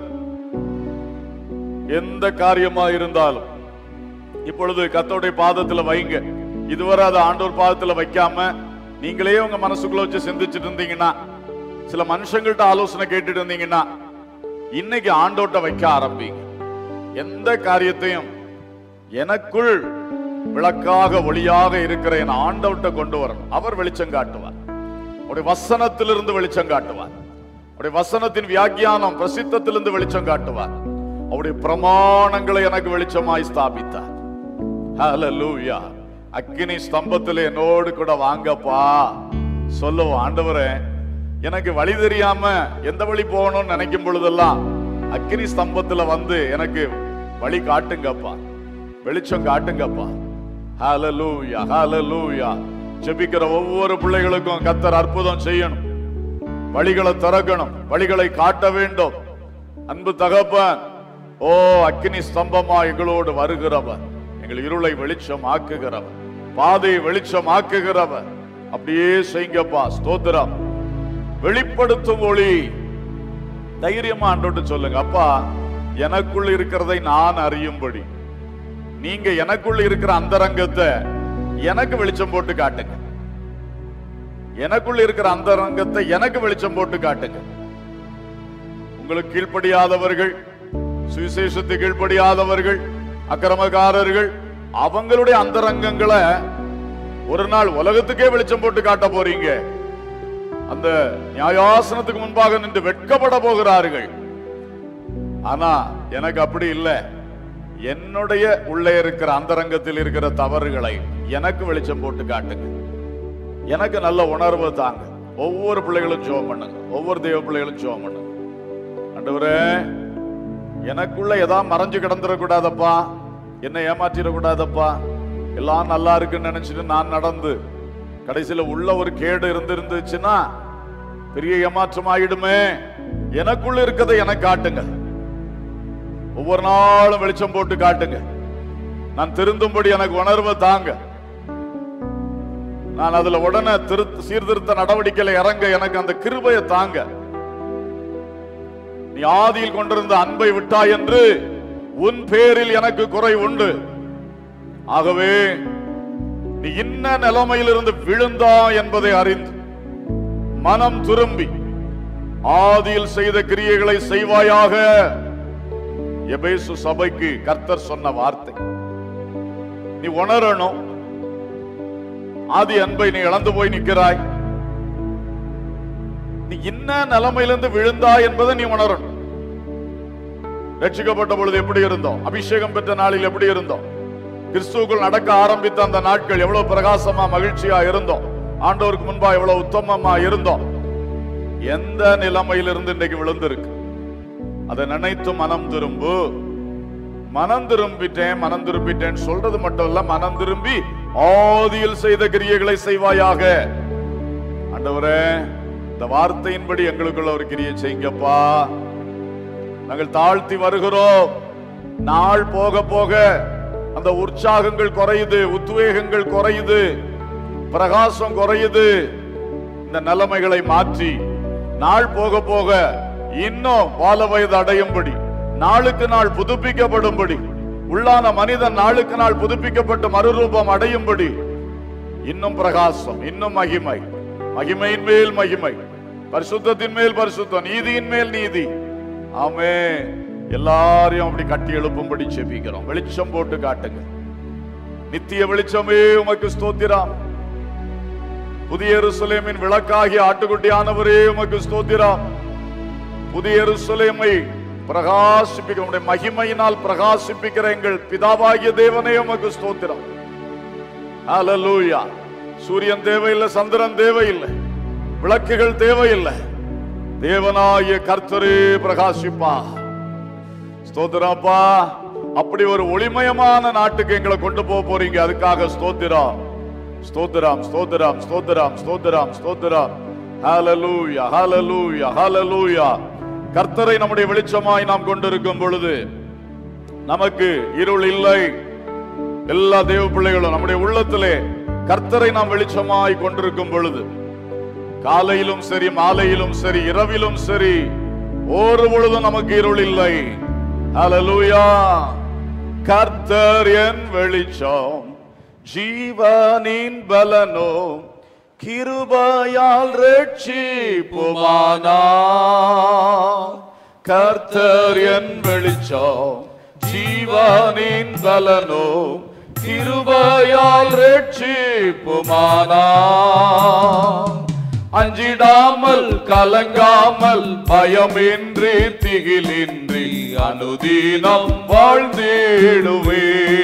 எந்த காரியமா இருந்தாலும் இப்பொழுது கர்த்தருடைய பாதத்துல வைங்க. இதுவரை அதை ஆண்டவர் பாதத்துல வைக்காம நீங்களே உங்க மனசுக்குள்ள வச்சு சிந்திச்சுட்டு இருந்தீங்கன்னா, சில மனுஷங்கள்ட்ட ஆலோசனை கேட்டுட்டு இருந்தீங்கன்னா, இன்னைக்கு ஆண்டவர்ட்ட வைக்க ஆரம்பிங்க. எந்த காரியத்தையும் எனக்குள் விளக்காக ஒளியாக இருக்கிற என் ஆண்டவர்ட்ட கொண்டு வரணும். அவர் வெளிச்சம் காட்டுவார். அவருடைய வசனத்திலிருந்து வெளிச்சம் காட்டுவார். அவருடைய வசனத்தின் வியாக்கியானம் பிரசித்தத்திலிருந்து வெளிச்சம் காட்டுவார். அவருடைய பிரமாணங்களை எனக்கு வெளிச்சமாய் ஸ்தாபித்தார். ஹல்லேலூயா. அக்கினி ஸ்தம்பத்தில் என்னோடு கூட வாங்கப்பா சொல்லுவோம். ஆண்டவரே, எனக்கு வழி தெரியாம எந்த வழி போகணும்னு நினைக்கும் பொழுதெல்லாம் அக்கினி ஸ்தம்பத்துல வந்து எனக்கு வழி காட்டுங்கப்பா, வெளிச்சம் காட்டுங்கப்பா. ஹல்லேலூயா, ஹல்லேலூயா. ஜெபிக்கிற ஒவ்வொரு பிள்ளைகளுக்கும் கர்த்தர் அற்புதம் செய்யணும், வழிகளை திறக்கணும், வழிகளை காட்ட வேண்டும். அன்பு தகப்பன், ஓ அக்கினி ஸ்தம்பமா எங்களோடு வருகிறவர், எங்கள் இருளை வெளிச்சம் ஆக்குகிறவர், பாதையை வெளிச்சம் ஆக்குகிறவர். அப்படியே செய்யுங்கப்பா. ஸ்தோத்திரம். வெளிப்படுத்தும் ஒளி. தைரியமா ஆண்டோட்டு சொல்லுங்க, அப்பா எனக்குள் இருக்கிறதை நான் அறியும்படி நீங்க எனக்குள் இருக்கிற அந்தரங்கத்தை எனக்கு வெளிச்சம் போட்டு காட்டுங்க. எனக்குள் இருக்கிற அந்தரங்கத்தை எனக்கு வெளிச்சம் போட்டு காட்டுங்க. உங்களுக்கு கீழ்ப்படியாதவர்கள், சுவிசேஷத்துக்கு கீழ்ப்படியாதவர்கள், அக்கிரமக்காரர்கள், அவங்களுடைய அந்தரங்கங்களை ஒரு நாள் உலகத்துக்கே வெளிச்சம் போட்டு காட்ட போறீங்க. அந்த நியாயாசனத்துக்கு முன்பாக நின்று வெட்கப்பட போகிறார்கள். ஆனா எனக்கு அப்படி இல்லை. என்னுடைய உள்ளே இருக்கிற அந்தரங்கத்தில் இருக்கிற தவறுகளை எனக்கு வெளிச்சம் போட்டு காட்டுங்க. எனக்கு நல்ல உணர்வு தாங்க. ஒவ்வொரு பிள்ளைகளும் ஜெபம் பண்ணுங்க. ஒவ்வொரு தெய்வ பிள்ளைகளும் ஜெபம் பண்ணுங்க. ஆண்டவரே, எனக்குள்ள ஏதாவது மறைஞ்சு கிடந்துடக்கூடாதப்பா, என்னை ஏமாற்றிடக்கூடாதப்பா. எல்லாம் நல்லா இருக்குன்னு நினைச்சிட்டு நான் நடந்து கடைசியில உள்ள ஒரு கேடு இருந்துச்சுன்னா பெரிய ஏமாற்றம் ஆயிடுமே. எனக்குள்ள இருக்கிறதை எனக்கு காட்டுங்க. ஒவ்வொரு நாளும் வெளிச்சம் போட்டு காட்டுங்க. நான் திருந்தும்படி எனக்கு உணர்வு தாங்க. நான் அதுல உடனே சீர்திருத்த நடவடிக்கையில இறங்க எனக்கு அந்த கிருபையை தாங்க. நீ ஆதியில் கொண்டிருந்த அன்பை விட்டாய் என்று உன் பேரில் எனக்கு குறை உண்டு. ஆகவே நீ இன்ன நிலைமையிலிருந்து விழுந்தா என்பதை அறிந்து மனம் திரும்பி ஆதியில் செய்த கிரியைகளை செய்வாயாக. எபேசு சபைக்கு கர்த்தர் சொன்ன வார்த்தை. நீ உணரணும், ஆதி அன்பை நீ இழந்து போய் நிற்கிறாய். நீ இன்ன நிலைமையிலிருந்து விழுந்தாய் என்பதை நீ உணரணும். ரட்சிக்கப்பட்ட பொழுது எப்படி இருந்தோம்? அபிஷேகம் பெற்ற நாளில் எப்படி இருந்தோம்? கிறிஸ்துவுக்குள் நடக்க ஆரம்பித்த அந்த நாட்கள் எவ்வளவு பிரகாசமா மகிழ்ச்சியா இருந்தோம்? ஆண்டவருக்கு முன்பா எவ்வளவு உத்தமமா இருந்தோம்? எந்த நிலைமையிலிருந்து இன்றைக்கு விழுந்திருக்கு? அதை நினைத்து மனம் திரும்பு. மனம் திரும்பிட்டேன் சொல்றது மட்டும் இல்ல, மனம் திரும்பி ஆதியில் செய்த கிரியைகளை செய்வாயாக. ஆண்டவரே, இந்த வார்த்தையின்படி எங்களுக்குள்ள ஒரு கிரியை செய்யுங்கப்பா. நாங்கள் தாழ்த்தி வருகிறோம். நாள் போக போக அந்த உற்சாகங்கள் குறையுது, உத்வேகங்கள் குறையுது, பிரகாசம் குறையுது. இந்த நிலைமைகளை மாற்றி நாள் போக போக இன்னும் வால வயது அடையும்படி, நாளுக்கு நாள் புதுப்பிக்கப்படும்படி, உள்ளான மனிதன் நாளுக்கு நாள் புதுப்பிக்கப்பட்டு மறுரூபம் அடையும்படி இன்னும் பிரகாசம், இன்னும் மகிமை, மகிமையின் மேல் மகிமை, பரிசுத்தத்தின் மேல் பரிசுத்தம், நீதியின் மேல் நீதி. ஆமே. எல்லாரையும் அப்படி கட்டி எழுப்பும்படி செபிக்கிறோம். வெளிச்சம் போட்டு காட்டுங்க. நித்திய வெளிச்சமே உமக்கு ஸ்தோத்திரம். புதிய எருசலேமின் விளக்காகிய ஆட்டுக்குட்டியானவரே உமக்கு ஸ்தோத்திரம். புதிய எருசலேமை பிரகாசிப்பிக்கிற உம்முடைய மகிமையினால் பிரகாசிப்பிக்கிற எங்கள் பிதாவாகிய தேவனே உமக்கு ஸ்தோத்திரம். ஹல்லேலூயா. சூரியன் தேவையில்லை, சந்திரன் தேவையில்லை, விளக்குகள் தேவையில்லை. தேவனாகிய கர்த்தரே பிரகாசிப்பா. ஸ்தோத்திரப்பா. அப்படி ஒரு ஒளிமயமான நாட்டுக்கு எங்களை கொண்டு போக போறீங்க. அதுக்காக ஸ்தோத்திரம், ஸ்தோத்திரம், ஸ்தோத்திரம், ஸ்தோத்திரம், ஸ்தோத்திரம், ஸ்தோத்திரம். ஹல்லேலூயா, ஹல்லேலூயா, ஹல்லேலூயா. கர்த்தரை நம்முடைய வெளிச்சமாய் நாம் கொண்டிருக்கும் பொழுது நமக்கு இருள் இல்லை. எல்லா தேவ பிள்ளைகளும் நம்முடைய உள்ளத்திலே கர்த்தரை நாம் வெளிச்சமாய் கொண்டிருக்கும் பொழுது, காலையிலும் சரி, மாலையிலும் சரி, இரவிலும் சரி, ஒரு பொழுதும் நமக்கு இருள் இல்லை. ஹல்லேலூயா. கர்த்தர் என் வெளிச்சம், ஜீவனின் பலனோ, கிருபையால் ரட்சிப்புமானார். கர்த்தர் என் வெளிச்சம், ஜீவனின் பலனோ, கிருபையால் ரட்சிப்புமானார். அஞ்சிடாமல் கலங்காமல் பயமின்றி திகிலின்றி அனுதினம் வாழ்ந்திடுவே.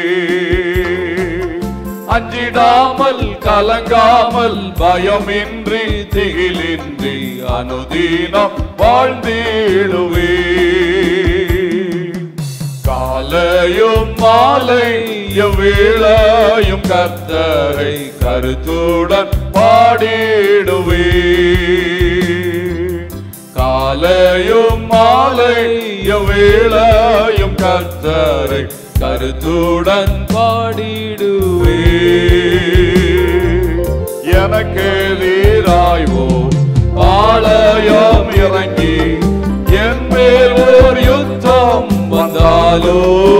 அஞ்சிடாமல் கலங்காமல் பயமின்றி திகிலின்றி அனுதினம் வாழ்ந்திடுவே. காலையும் மாலை எவ்வேளையும் கர்த்தரை கருத்துடன் பாடிடுவே. காலையும் மாலை எவ்வேளையும் கர்த்தரை கருத்துடன் பாடிடுவே. எனக்கு எதிராய்வோ பாளையம் இறங்கி என் மேல் ஓர் யுத்தம் வந்தாலோ,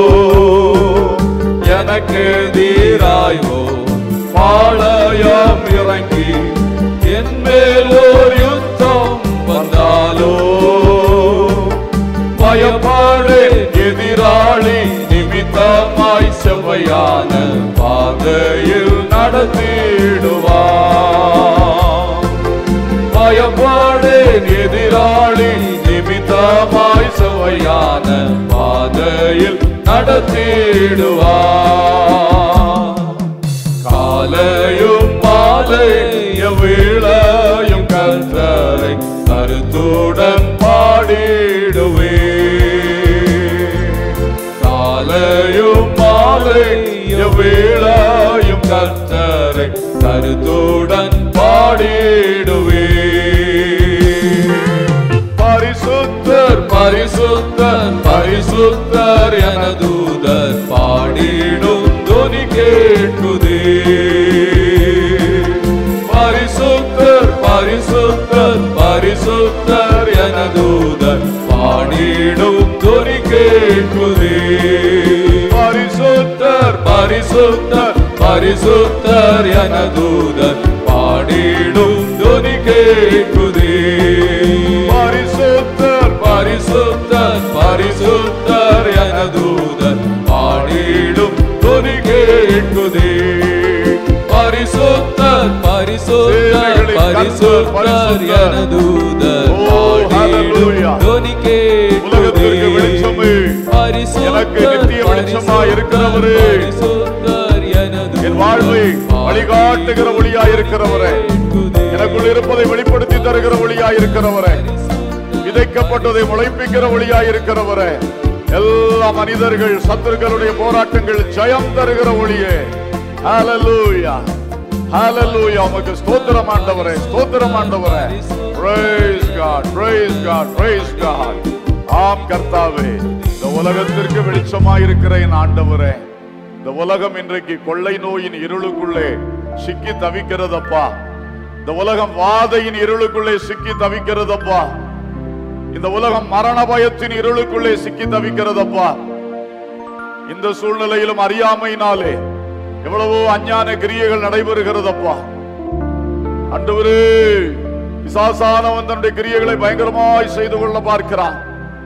எனக்கு எதிராய்வோ பாளையம் இறங்கி என் மேல் ஓர் யுத்தம் வந்தாலோ, மாடேன் எதிராளி நிமித்தமாய் சுவையான பாதையில் நடத்திடுவார். காலையும் மாலையும் வேளையும் கர்த்தரை கருத்துடன் பாடிடுவே. காலையும் மாலையும் வேளையும் கர்த்தரை கருத்துடன் பாடிடுவே. பரிசுத்தர் பரிசுத்தர் பரிசுத்தர் என தூதர் பாடிடும் துனி கேட்குதே. பரிசுத்தர் பரிசுத்தர் பரிசுத்தர் என தூதர் பாடிடும் துனி கேட்குதே. பரிசுத்தர் பரிசுத்தர் பரிசுத்தர் என தூதர் பாடிடும் துனி கேட்குதே. பரிசுத்தர் பரிசுத்தர் பரிசுத்தர் என தூதர் பாடிடும் துனி கேட்குதே. பரிசுத்தர் பரிசுத்தர் பரிசுத்தர் என தூதர் பாடிடும் துனி கேட்குதே. எனக்கு நித்திய வெளிச்சமாய் இருக்கிறவரே, என் வாழ்வை வழிகாட்டுகிற ஒளியாய் இருக்கிறவரே, எனக்குள் இருப்பதை வெளிப்படுத்தி தருகிற ஒளியாய் இருக்கிறவரே, விதைக்கப்பட்டதை முளைப்பிக்கிற ஒளியாய் இருக்கிறவரே, எல்லா மனிதர்கள் சத்துருக்களுடைய போராட்டங்கள் ஜெயம் தருகிற ஒளியே. ஹல்லேலூயா ஹல்லேலூயா. உமக்கு ஸ்தோத்திரம் ஆண்டவரே, ஸ்தோத்திரம் ஆண்டவரே. Praise God, praise God, praise God. ஆம் கர்த்தாவே, இந்த உலகத்திற்கு வெளிச்சமாய் இருக்கிற என் ஆண்டவரே, இந்த உலகம் இன்றைக்கு கொள்ளை நோயின் இருளுக்குள்ளே சிக்கி தவிக்கிறதப்பா. இந்த உலகம் வாதையின் இருளுக்குள்ளே சிக்கி தவிக்கிறதப்பா. இந்த உலகம் மரண பயத்தின் இருளுக்குள்ளே சிக்கி தவிக்கிறதப்பா. இந்த சூழ்நிலையிலும் அறியாமையினாலே எவ்வளவோ அஞ்ஞான கிரியைகள் நடைபெறுகிறதப்பா. ஆண்டவரே, பிசாசானவன் தன்னுடைய கிரியைகளை பயங்கரமாய் செய்து கொள்ள பார்க்கிறான்.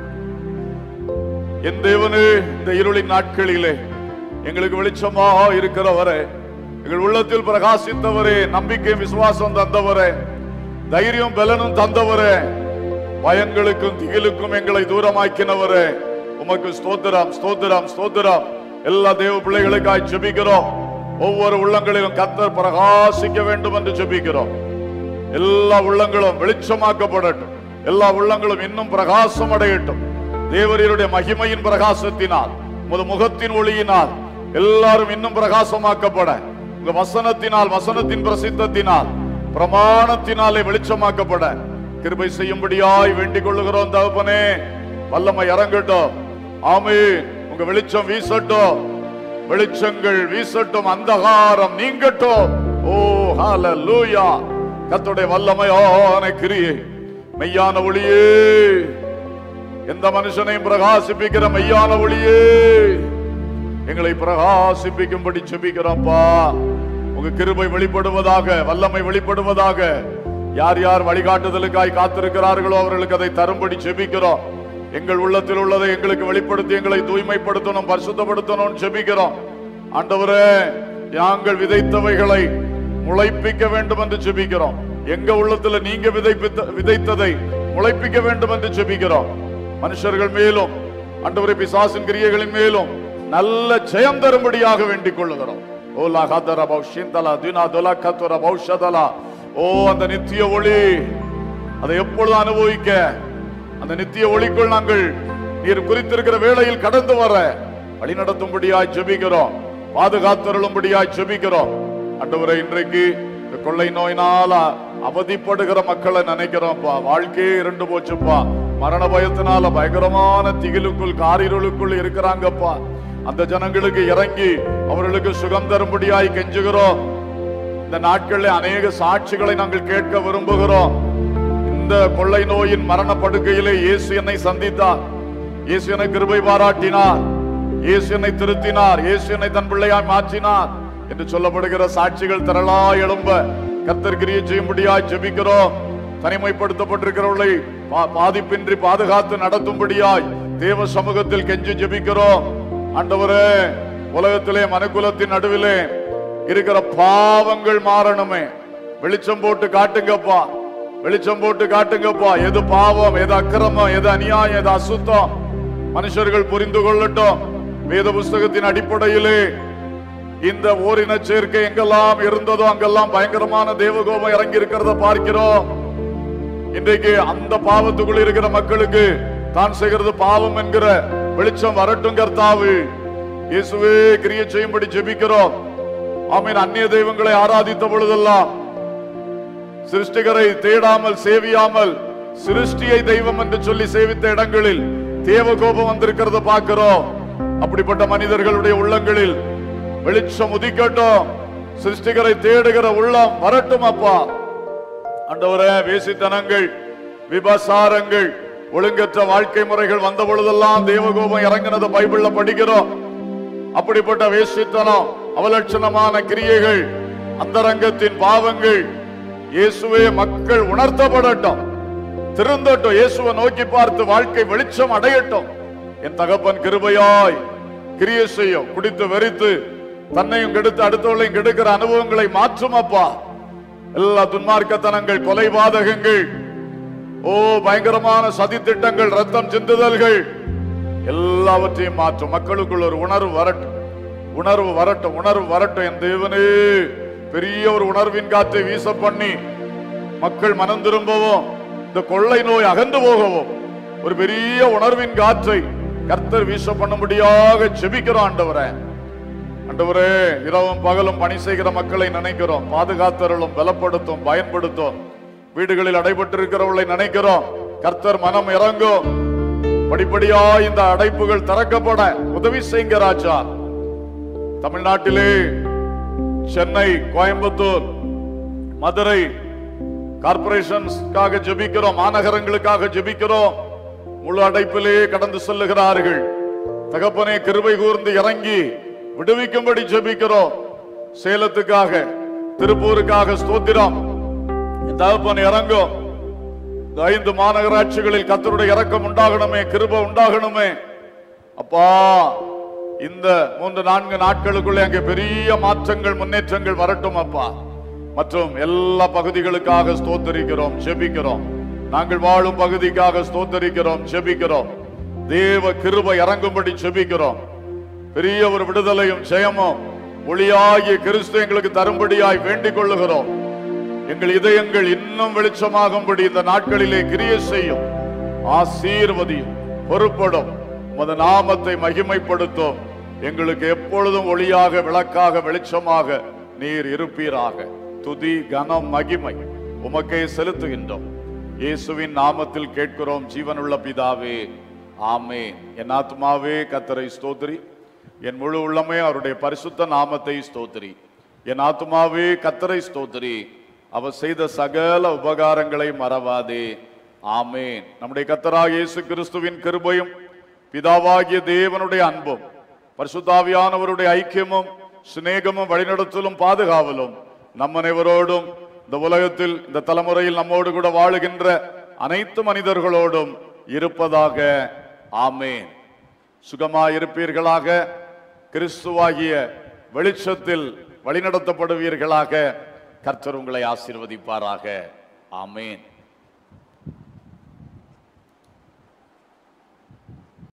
என் தேவனே, இந்த இருளின் நாட்களிலே எங்களுக்கு வெளிச்சமா இருக்கிறவரே, எங்கள் உள்ளத்தில் பிரகாசித்தவரே, நம்பிக்கை விசுவாசம் தந்தவரே, தைரியம் பலனும் தந்தவரே, பயங்களுக்கும் திகிலுக்கும் எங்களை தூரமாக்கினவரே, உமக்கு ஸ்தோத்திரம் ஸ்தோத்திரம் ஸ்தோத்திரம். எல்லா தேவ பிள்ளைகளுக்காய் ஜெபிக்கிறோம். ஒவ்வொரு உள்ளங்களிலும் கர்த்தர் பிரகாசிக்க வேண்டும் என்று ஜெபிக்கிறோம். எல்லா உள்ளங்களும் வெளிச்சமாக்கப்படட்டும். எல்லா உள்ளங்களும் இன்னும் பிரகாசம் அடையட்டும். தேவரீருடைய மகிமையின் பிரகாசத்தினால், உமது முகத்தின் ஒளியினால் எல்லாரும் இன்னும் பிரகாசமாக்கப்பட, உங்க வசனத்தினால், வசனத்தின் பிரசித்தத்தினால், பிரமாணத்தினாலே வெளிச்சமாக்கப்பட கிருபை செய்யும்படியாய் வேண்டிக் கொள்ளுகிறோம். தகப்பனே, வல்லமை இறங்கட்டும். ஆமென். உங்க வெளிச்சம் வீசட்டும், வெளிச்சங்கள் வீசட்டும், அந்தகாரம் நீங்கட்டும். ஓ ஹல்லேலூயா. கர்த்தருடைய வல்லமையான கிரியை, மெய்யான ஒளியே, எந்த மனுஷனையும் பிரகாசிப்பிக்கிற மெய்யான ஒளியே, எங்களை பிரகாசிப்பிக்கும்படி ஜெபிக்கிறோம்ப்பா. உங்க கிருபை வெளிப்படுவதாக, வல்லமை வெளிப்படுவதாக. யார் யார் வழிகாட்டுதலுக்காய் காத்திருக்கிறார்களோ அவர்களுக்கு அதை தரும்படி ஜெபிக்கிறோம். எங்கள் உள்ளத்தில் உள்ளதை எங்களுக்கு வெளிப்படுத்தி எங்களை தூய்மைப்படுத்தணும், பரிசுத்தப்படுத்தணும் ஜெபிக்கிறோம். ஆண்டவரே, நாங்கள் விதைத்தவைகளை முளைப்பிக்க வேண்டும் என்று ஜெபிக்கிறோம். எங்க உள்ளத்துல நீங்க விதைத்ததை முளைப்பிக்க வேண்டும் என்று ஜெபிக்கிறோம். மனுஷர்கள் மேலும், ஆண்டவரே, பிசாசின் கிரியைகளின் மேலும் நல்ல ஜெயம் தரும்படியாக வேண்டிக் கொள்ளுகிறோம். ஓ, அந்த நித்திய ஒளி, அதை எப்பொழுது அனுபவிக்க, அந்த நித்திய ஒளிக்குள் நாங்கள் நீர் குறித்திருக்கிற வேளையில் கடந்து வர வழி நடத்தும்படியாய் ஜெபிக்கிறோம். பாதுகாத்தருளும்படியாய் ஜெபிக்கிறோம். ஆண்டவரே, இன்றைக்கு இந்த கொள்ளை நோயினால அவதிப்படுகிற மக்களை நினைக்கிறோம்ப்பா. வாழ்க்கையே இருண்டு போச்சுப்பா. மரண பயத்தினால பயங்கரமான திகிலுக்குள், காரிருளுக்குள் இருக்கிறாங்கப்பா. அந்த ஜனங்களுக்கு இறங்கி அவர்களுக்கு சுகம் தரும்படியாய் கெஞ்சுகிறோம். இந்த நாட்களில் அநேக சாட்சிகளை நாங்கள் கேட்க விரும்புகிறோம். இந்த கொள்ளை நோயின் மரண படுக்கையிலே இயேசு என்னை சந்தித்தார், இயேசு என்னை கிருபை பாராட்டினார், இயேசு என்னை திருத்தினார், இயேசு என்னை தன் பிள்ளையாய் மாற்றினார் என்று சொல்லப்படுகிற சாட்சிகள் திரளாய் எழும்ப கர்த்தர் கிரியை செய்யும்படியாய் ஜெபிக்கிறோம். தனிமைப்படுத்தப்பட்டிருக்கிறவர்களை பாதிப்பின்றி பாதுகாத்து நடத்தும்படியாய் தேவ சமூகத்தில் கெஞ்சி ஜெபிக்கிறோம். ஆண்டவரே, உலகத்திலே மனுக்குலத்தின் நடுவிலே இருக்கிற பாவங்கள் மாறணுமே. வெளிச்சம் போட்டு காட்டுங்கப்பா. வெளிச்சம் போட்டு காட்டுங்கப்பா. எது பாவம், எது அக்கிரமம், எது அநியாயம், எது அசுத்தம் மனுஷர்கள் புரிந்து கொள்ளட்டும். வேத புஸ்தகத்தின் அடிப்படையிலே இந்த ஓரின சேர்க்கை எங்கெல்லாம் இருந்ததோ அங்கெல்லாம் பயங்கரமான தேவகோபம் இறங்கி இருக்கிறத பார்க்கிறோம். இன்றைக்கு அந்த பாவத்துக்குள் இருக்கிற மக்களுக்கு தான் செய்கிறது பாவம் என்கிற வெளிச்சம் வரட்டும் கர்த்தாவே. இயேசுவே கிரியை செய்யும்படி ஜெபிக்கிறோம். ஆமீன். அந்நிய தெய்வங்களை ஆராதித்த பொழுதெல்லாம், சிருஷ்டிகரை தேடாமல் சேவியாமல் சிருஷ்டியை தெய்வம் என்று சொல்லி சேவித்த இடங்களில் தேவகோபம் வந்திருக்கிறத பார்க்கிறோம். அப்படிப்பட்ட மனிதர்களுடைய உள்ளங்களில் வெளிச்சம் உதிக்கட்டும். சிருஷ்டிகரை தேடுகிற உள்ளம் வரட்டும் அப்பா. ஆண்டவரே, வேசித்தனங்கள், விபசாரங்கள், ஒழுங்கற்ற வாழ்க்கை முறைகள் வந்த பொழுதெல்லாம் தேவகோபம் இறங்கினதை பைபிள்ல படிக்கிறோம். அப்படிப்பட்ட வேசித்தனம், அவலட்சணமான கிரியைகள், அந்தரங்கத்தின் பாவங்கள் இயேசுவே மக்கள் உணர்த்தப்படட்டும், திருந்தட்டும். இயேசுவை நோக்கி பார்த்து வாழ்க்கை வெளிச்சம் அடையட்டும். என் தகப்பன் கிருபையாய் கிரியை செய்யும். குடித்து வெறித்து தன்னையும் கெடுத்து அடுத்தவர்களையும் கெடுக்கிற அனுபவங்களை மாற்றும் அப்பா. எல்லா துன்மார்க்கத்தனங்கள், கொலைபாதகங்கள், பயங்கரமான சதி திட்டங்கள், ரத்தம் சிந்துதல்கள் எல்லாவற்றையும் மாற்றும். மக்களுக்குள் ஒரு உணர்வு வரட்டும், உணர்வு வரட்டும், உணர்வு வரட்டும். என் தேவனே, பெரிய ஒரு உணர்வின் காற்றை வீச பண்ணி மக்கள் மனம் திரும்பவும், இந்த கொள்ளை நோய் அகன்று போகவும் ஒரு பெரிய உணர்வின் காற்றை கர்த்தர் வீச பண்ணும்படியாக ஜெபிக்கிறோம். ஆண்டவரே, ஆண்டவரே, இரவும் பகலும் பணி செய்கிற மக்களை நினைக்கிறோம். பாதுகாத்தருளும், பலப்படுத்தும், பயன்படுத்தும். வீடுகளில் அடைபட்டிருக்கிறவர்களை நினைக்கிறோம். கர்த்தர் மனம் இறங்கும். படிப்படியா இந்த அடைப்புகள் திறக்கப்பட உதவி செய்யுங்க ராஜா. தமிழ்நாட்டிலே சென்னை, கோயம்புத்தூர், மதுரை கார்பரேஷன்ஸ்க்காக ஜெபிக்கிறோம். மாநகரங்களுக்காக ஜெபிக்கிறோம். முழு அடைப்பிலே கடந்து செல்லுகிறார்கள். தகப்பனே, கிருபை கூர்ந்து இறங்கி விடுவிக்கும்படி ஜெபிக்கிறோம். சேலத்துக்காக, திருப்பூருக்காக ஸ்தோத்திரம். தகப்பன் இறங்கும். 5 மாநகராட்சிகளில் கர்த்தருடைய இரக்கம் உண்டாகணுமே, கிருபை உண்டாகணுமே அப்பா. இந்த 3-4 நாட்களுக்குள்ளே அங்கே பெரிய மாற்றங்கள், முன்னேற்றங்கள் வரட்டும் அப்பா. மற்றும் எல்லா பகுதிகளுக்காக ஸ்தோத்தரிக்கிறோம், ஜெபிக்கிறோம். நாங்கள் வாழும் பகுதிக்காக ஸ்தோத்தரிக்கிறோம், ஜெபிக்கிறோம். தேவ கிருபை இறங்கும்படி ஜெபிக்கிறோம். பெரிய ஒரு விடுதலையும் ஜெயமும் ஒளியாகிய கிறிஸ்து எங்களுக்கு தரும்படியாய் வேண்டிக் கொள்ளுகிறோம். எங்கள் இதயங்கள் இன்னும் வெளிச்சமாகும்படி இந்த நாட்களிலே கிரியை செய்யும், ஆசீர்வதியும், பொறுப்படும். உமது நாமத்தை மகிமைப்படுத்தும். எங்களுக்கு எப்பொழுதும் ஒளியாக, விளக்காக, வெளிச்சமாக நீர் இருப்பீராக. துதி, கனம், மகிமை உமக்கே செலுத்துகின்றோம். இயேசுவின் நாமத்தில் கேட்கிறோம் ஜீவனுள்ள பிதாவே, ஆமென். என் ஆத்துமாவே கர்த்தரை ஸ்தோத்திரி, என் முழு உள்ளமே அவருடைய பரிசுத்த நாமத்தை ஸ்தோத்திரி. என் ஆத்துமாவே கர்த்தரை ஸ்தோத்திரி, அவர் செய்த சகல உபகாரங்களை மறவாதே, ஆமென். நம்முடைய கர்த்தராகிய இயேசு கிறிஸ்துவின் கிருபையும், பிதாவாகிய தேவனுடைய அன்பும், பரிசுத்த ஆவியானவருடைய ஐக்கியமும், சிநேகமும், வழிநடத்தலும், பாதுகாவலும் நம் அனைவரோடும், இந்த உலகத்தில் இந்த தலைமுறையில் நம்மோடு கூட வாழுகின்ற அனைத்து மனிதர்களோடும் இருப்பதாக, ஆமென். சுகமாயிருப்பீர்களாக, கிறிஸ்துவாகிய வெளிச்சத்தில் வழிநடத்தப்படுவீர்களாக. கர்த்தர் உங்களை ஆசீர்வதிப்பாராக, ஆமென்.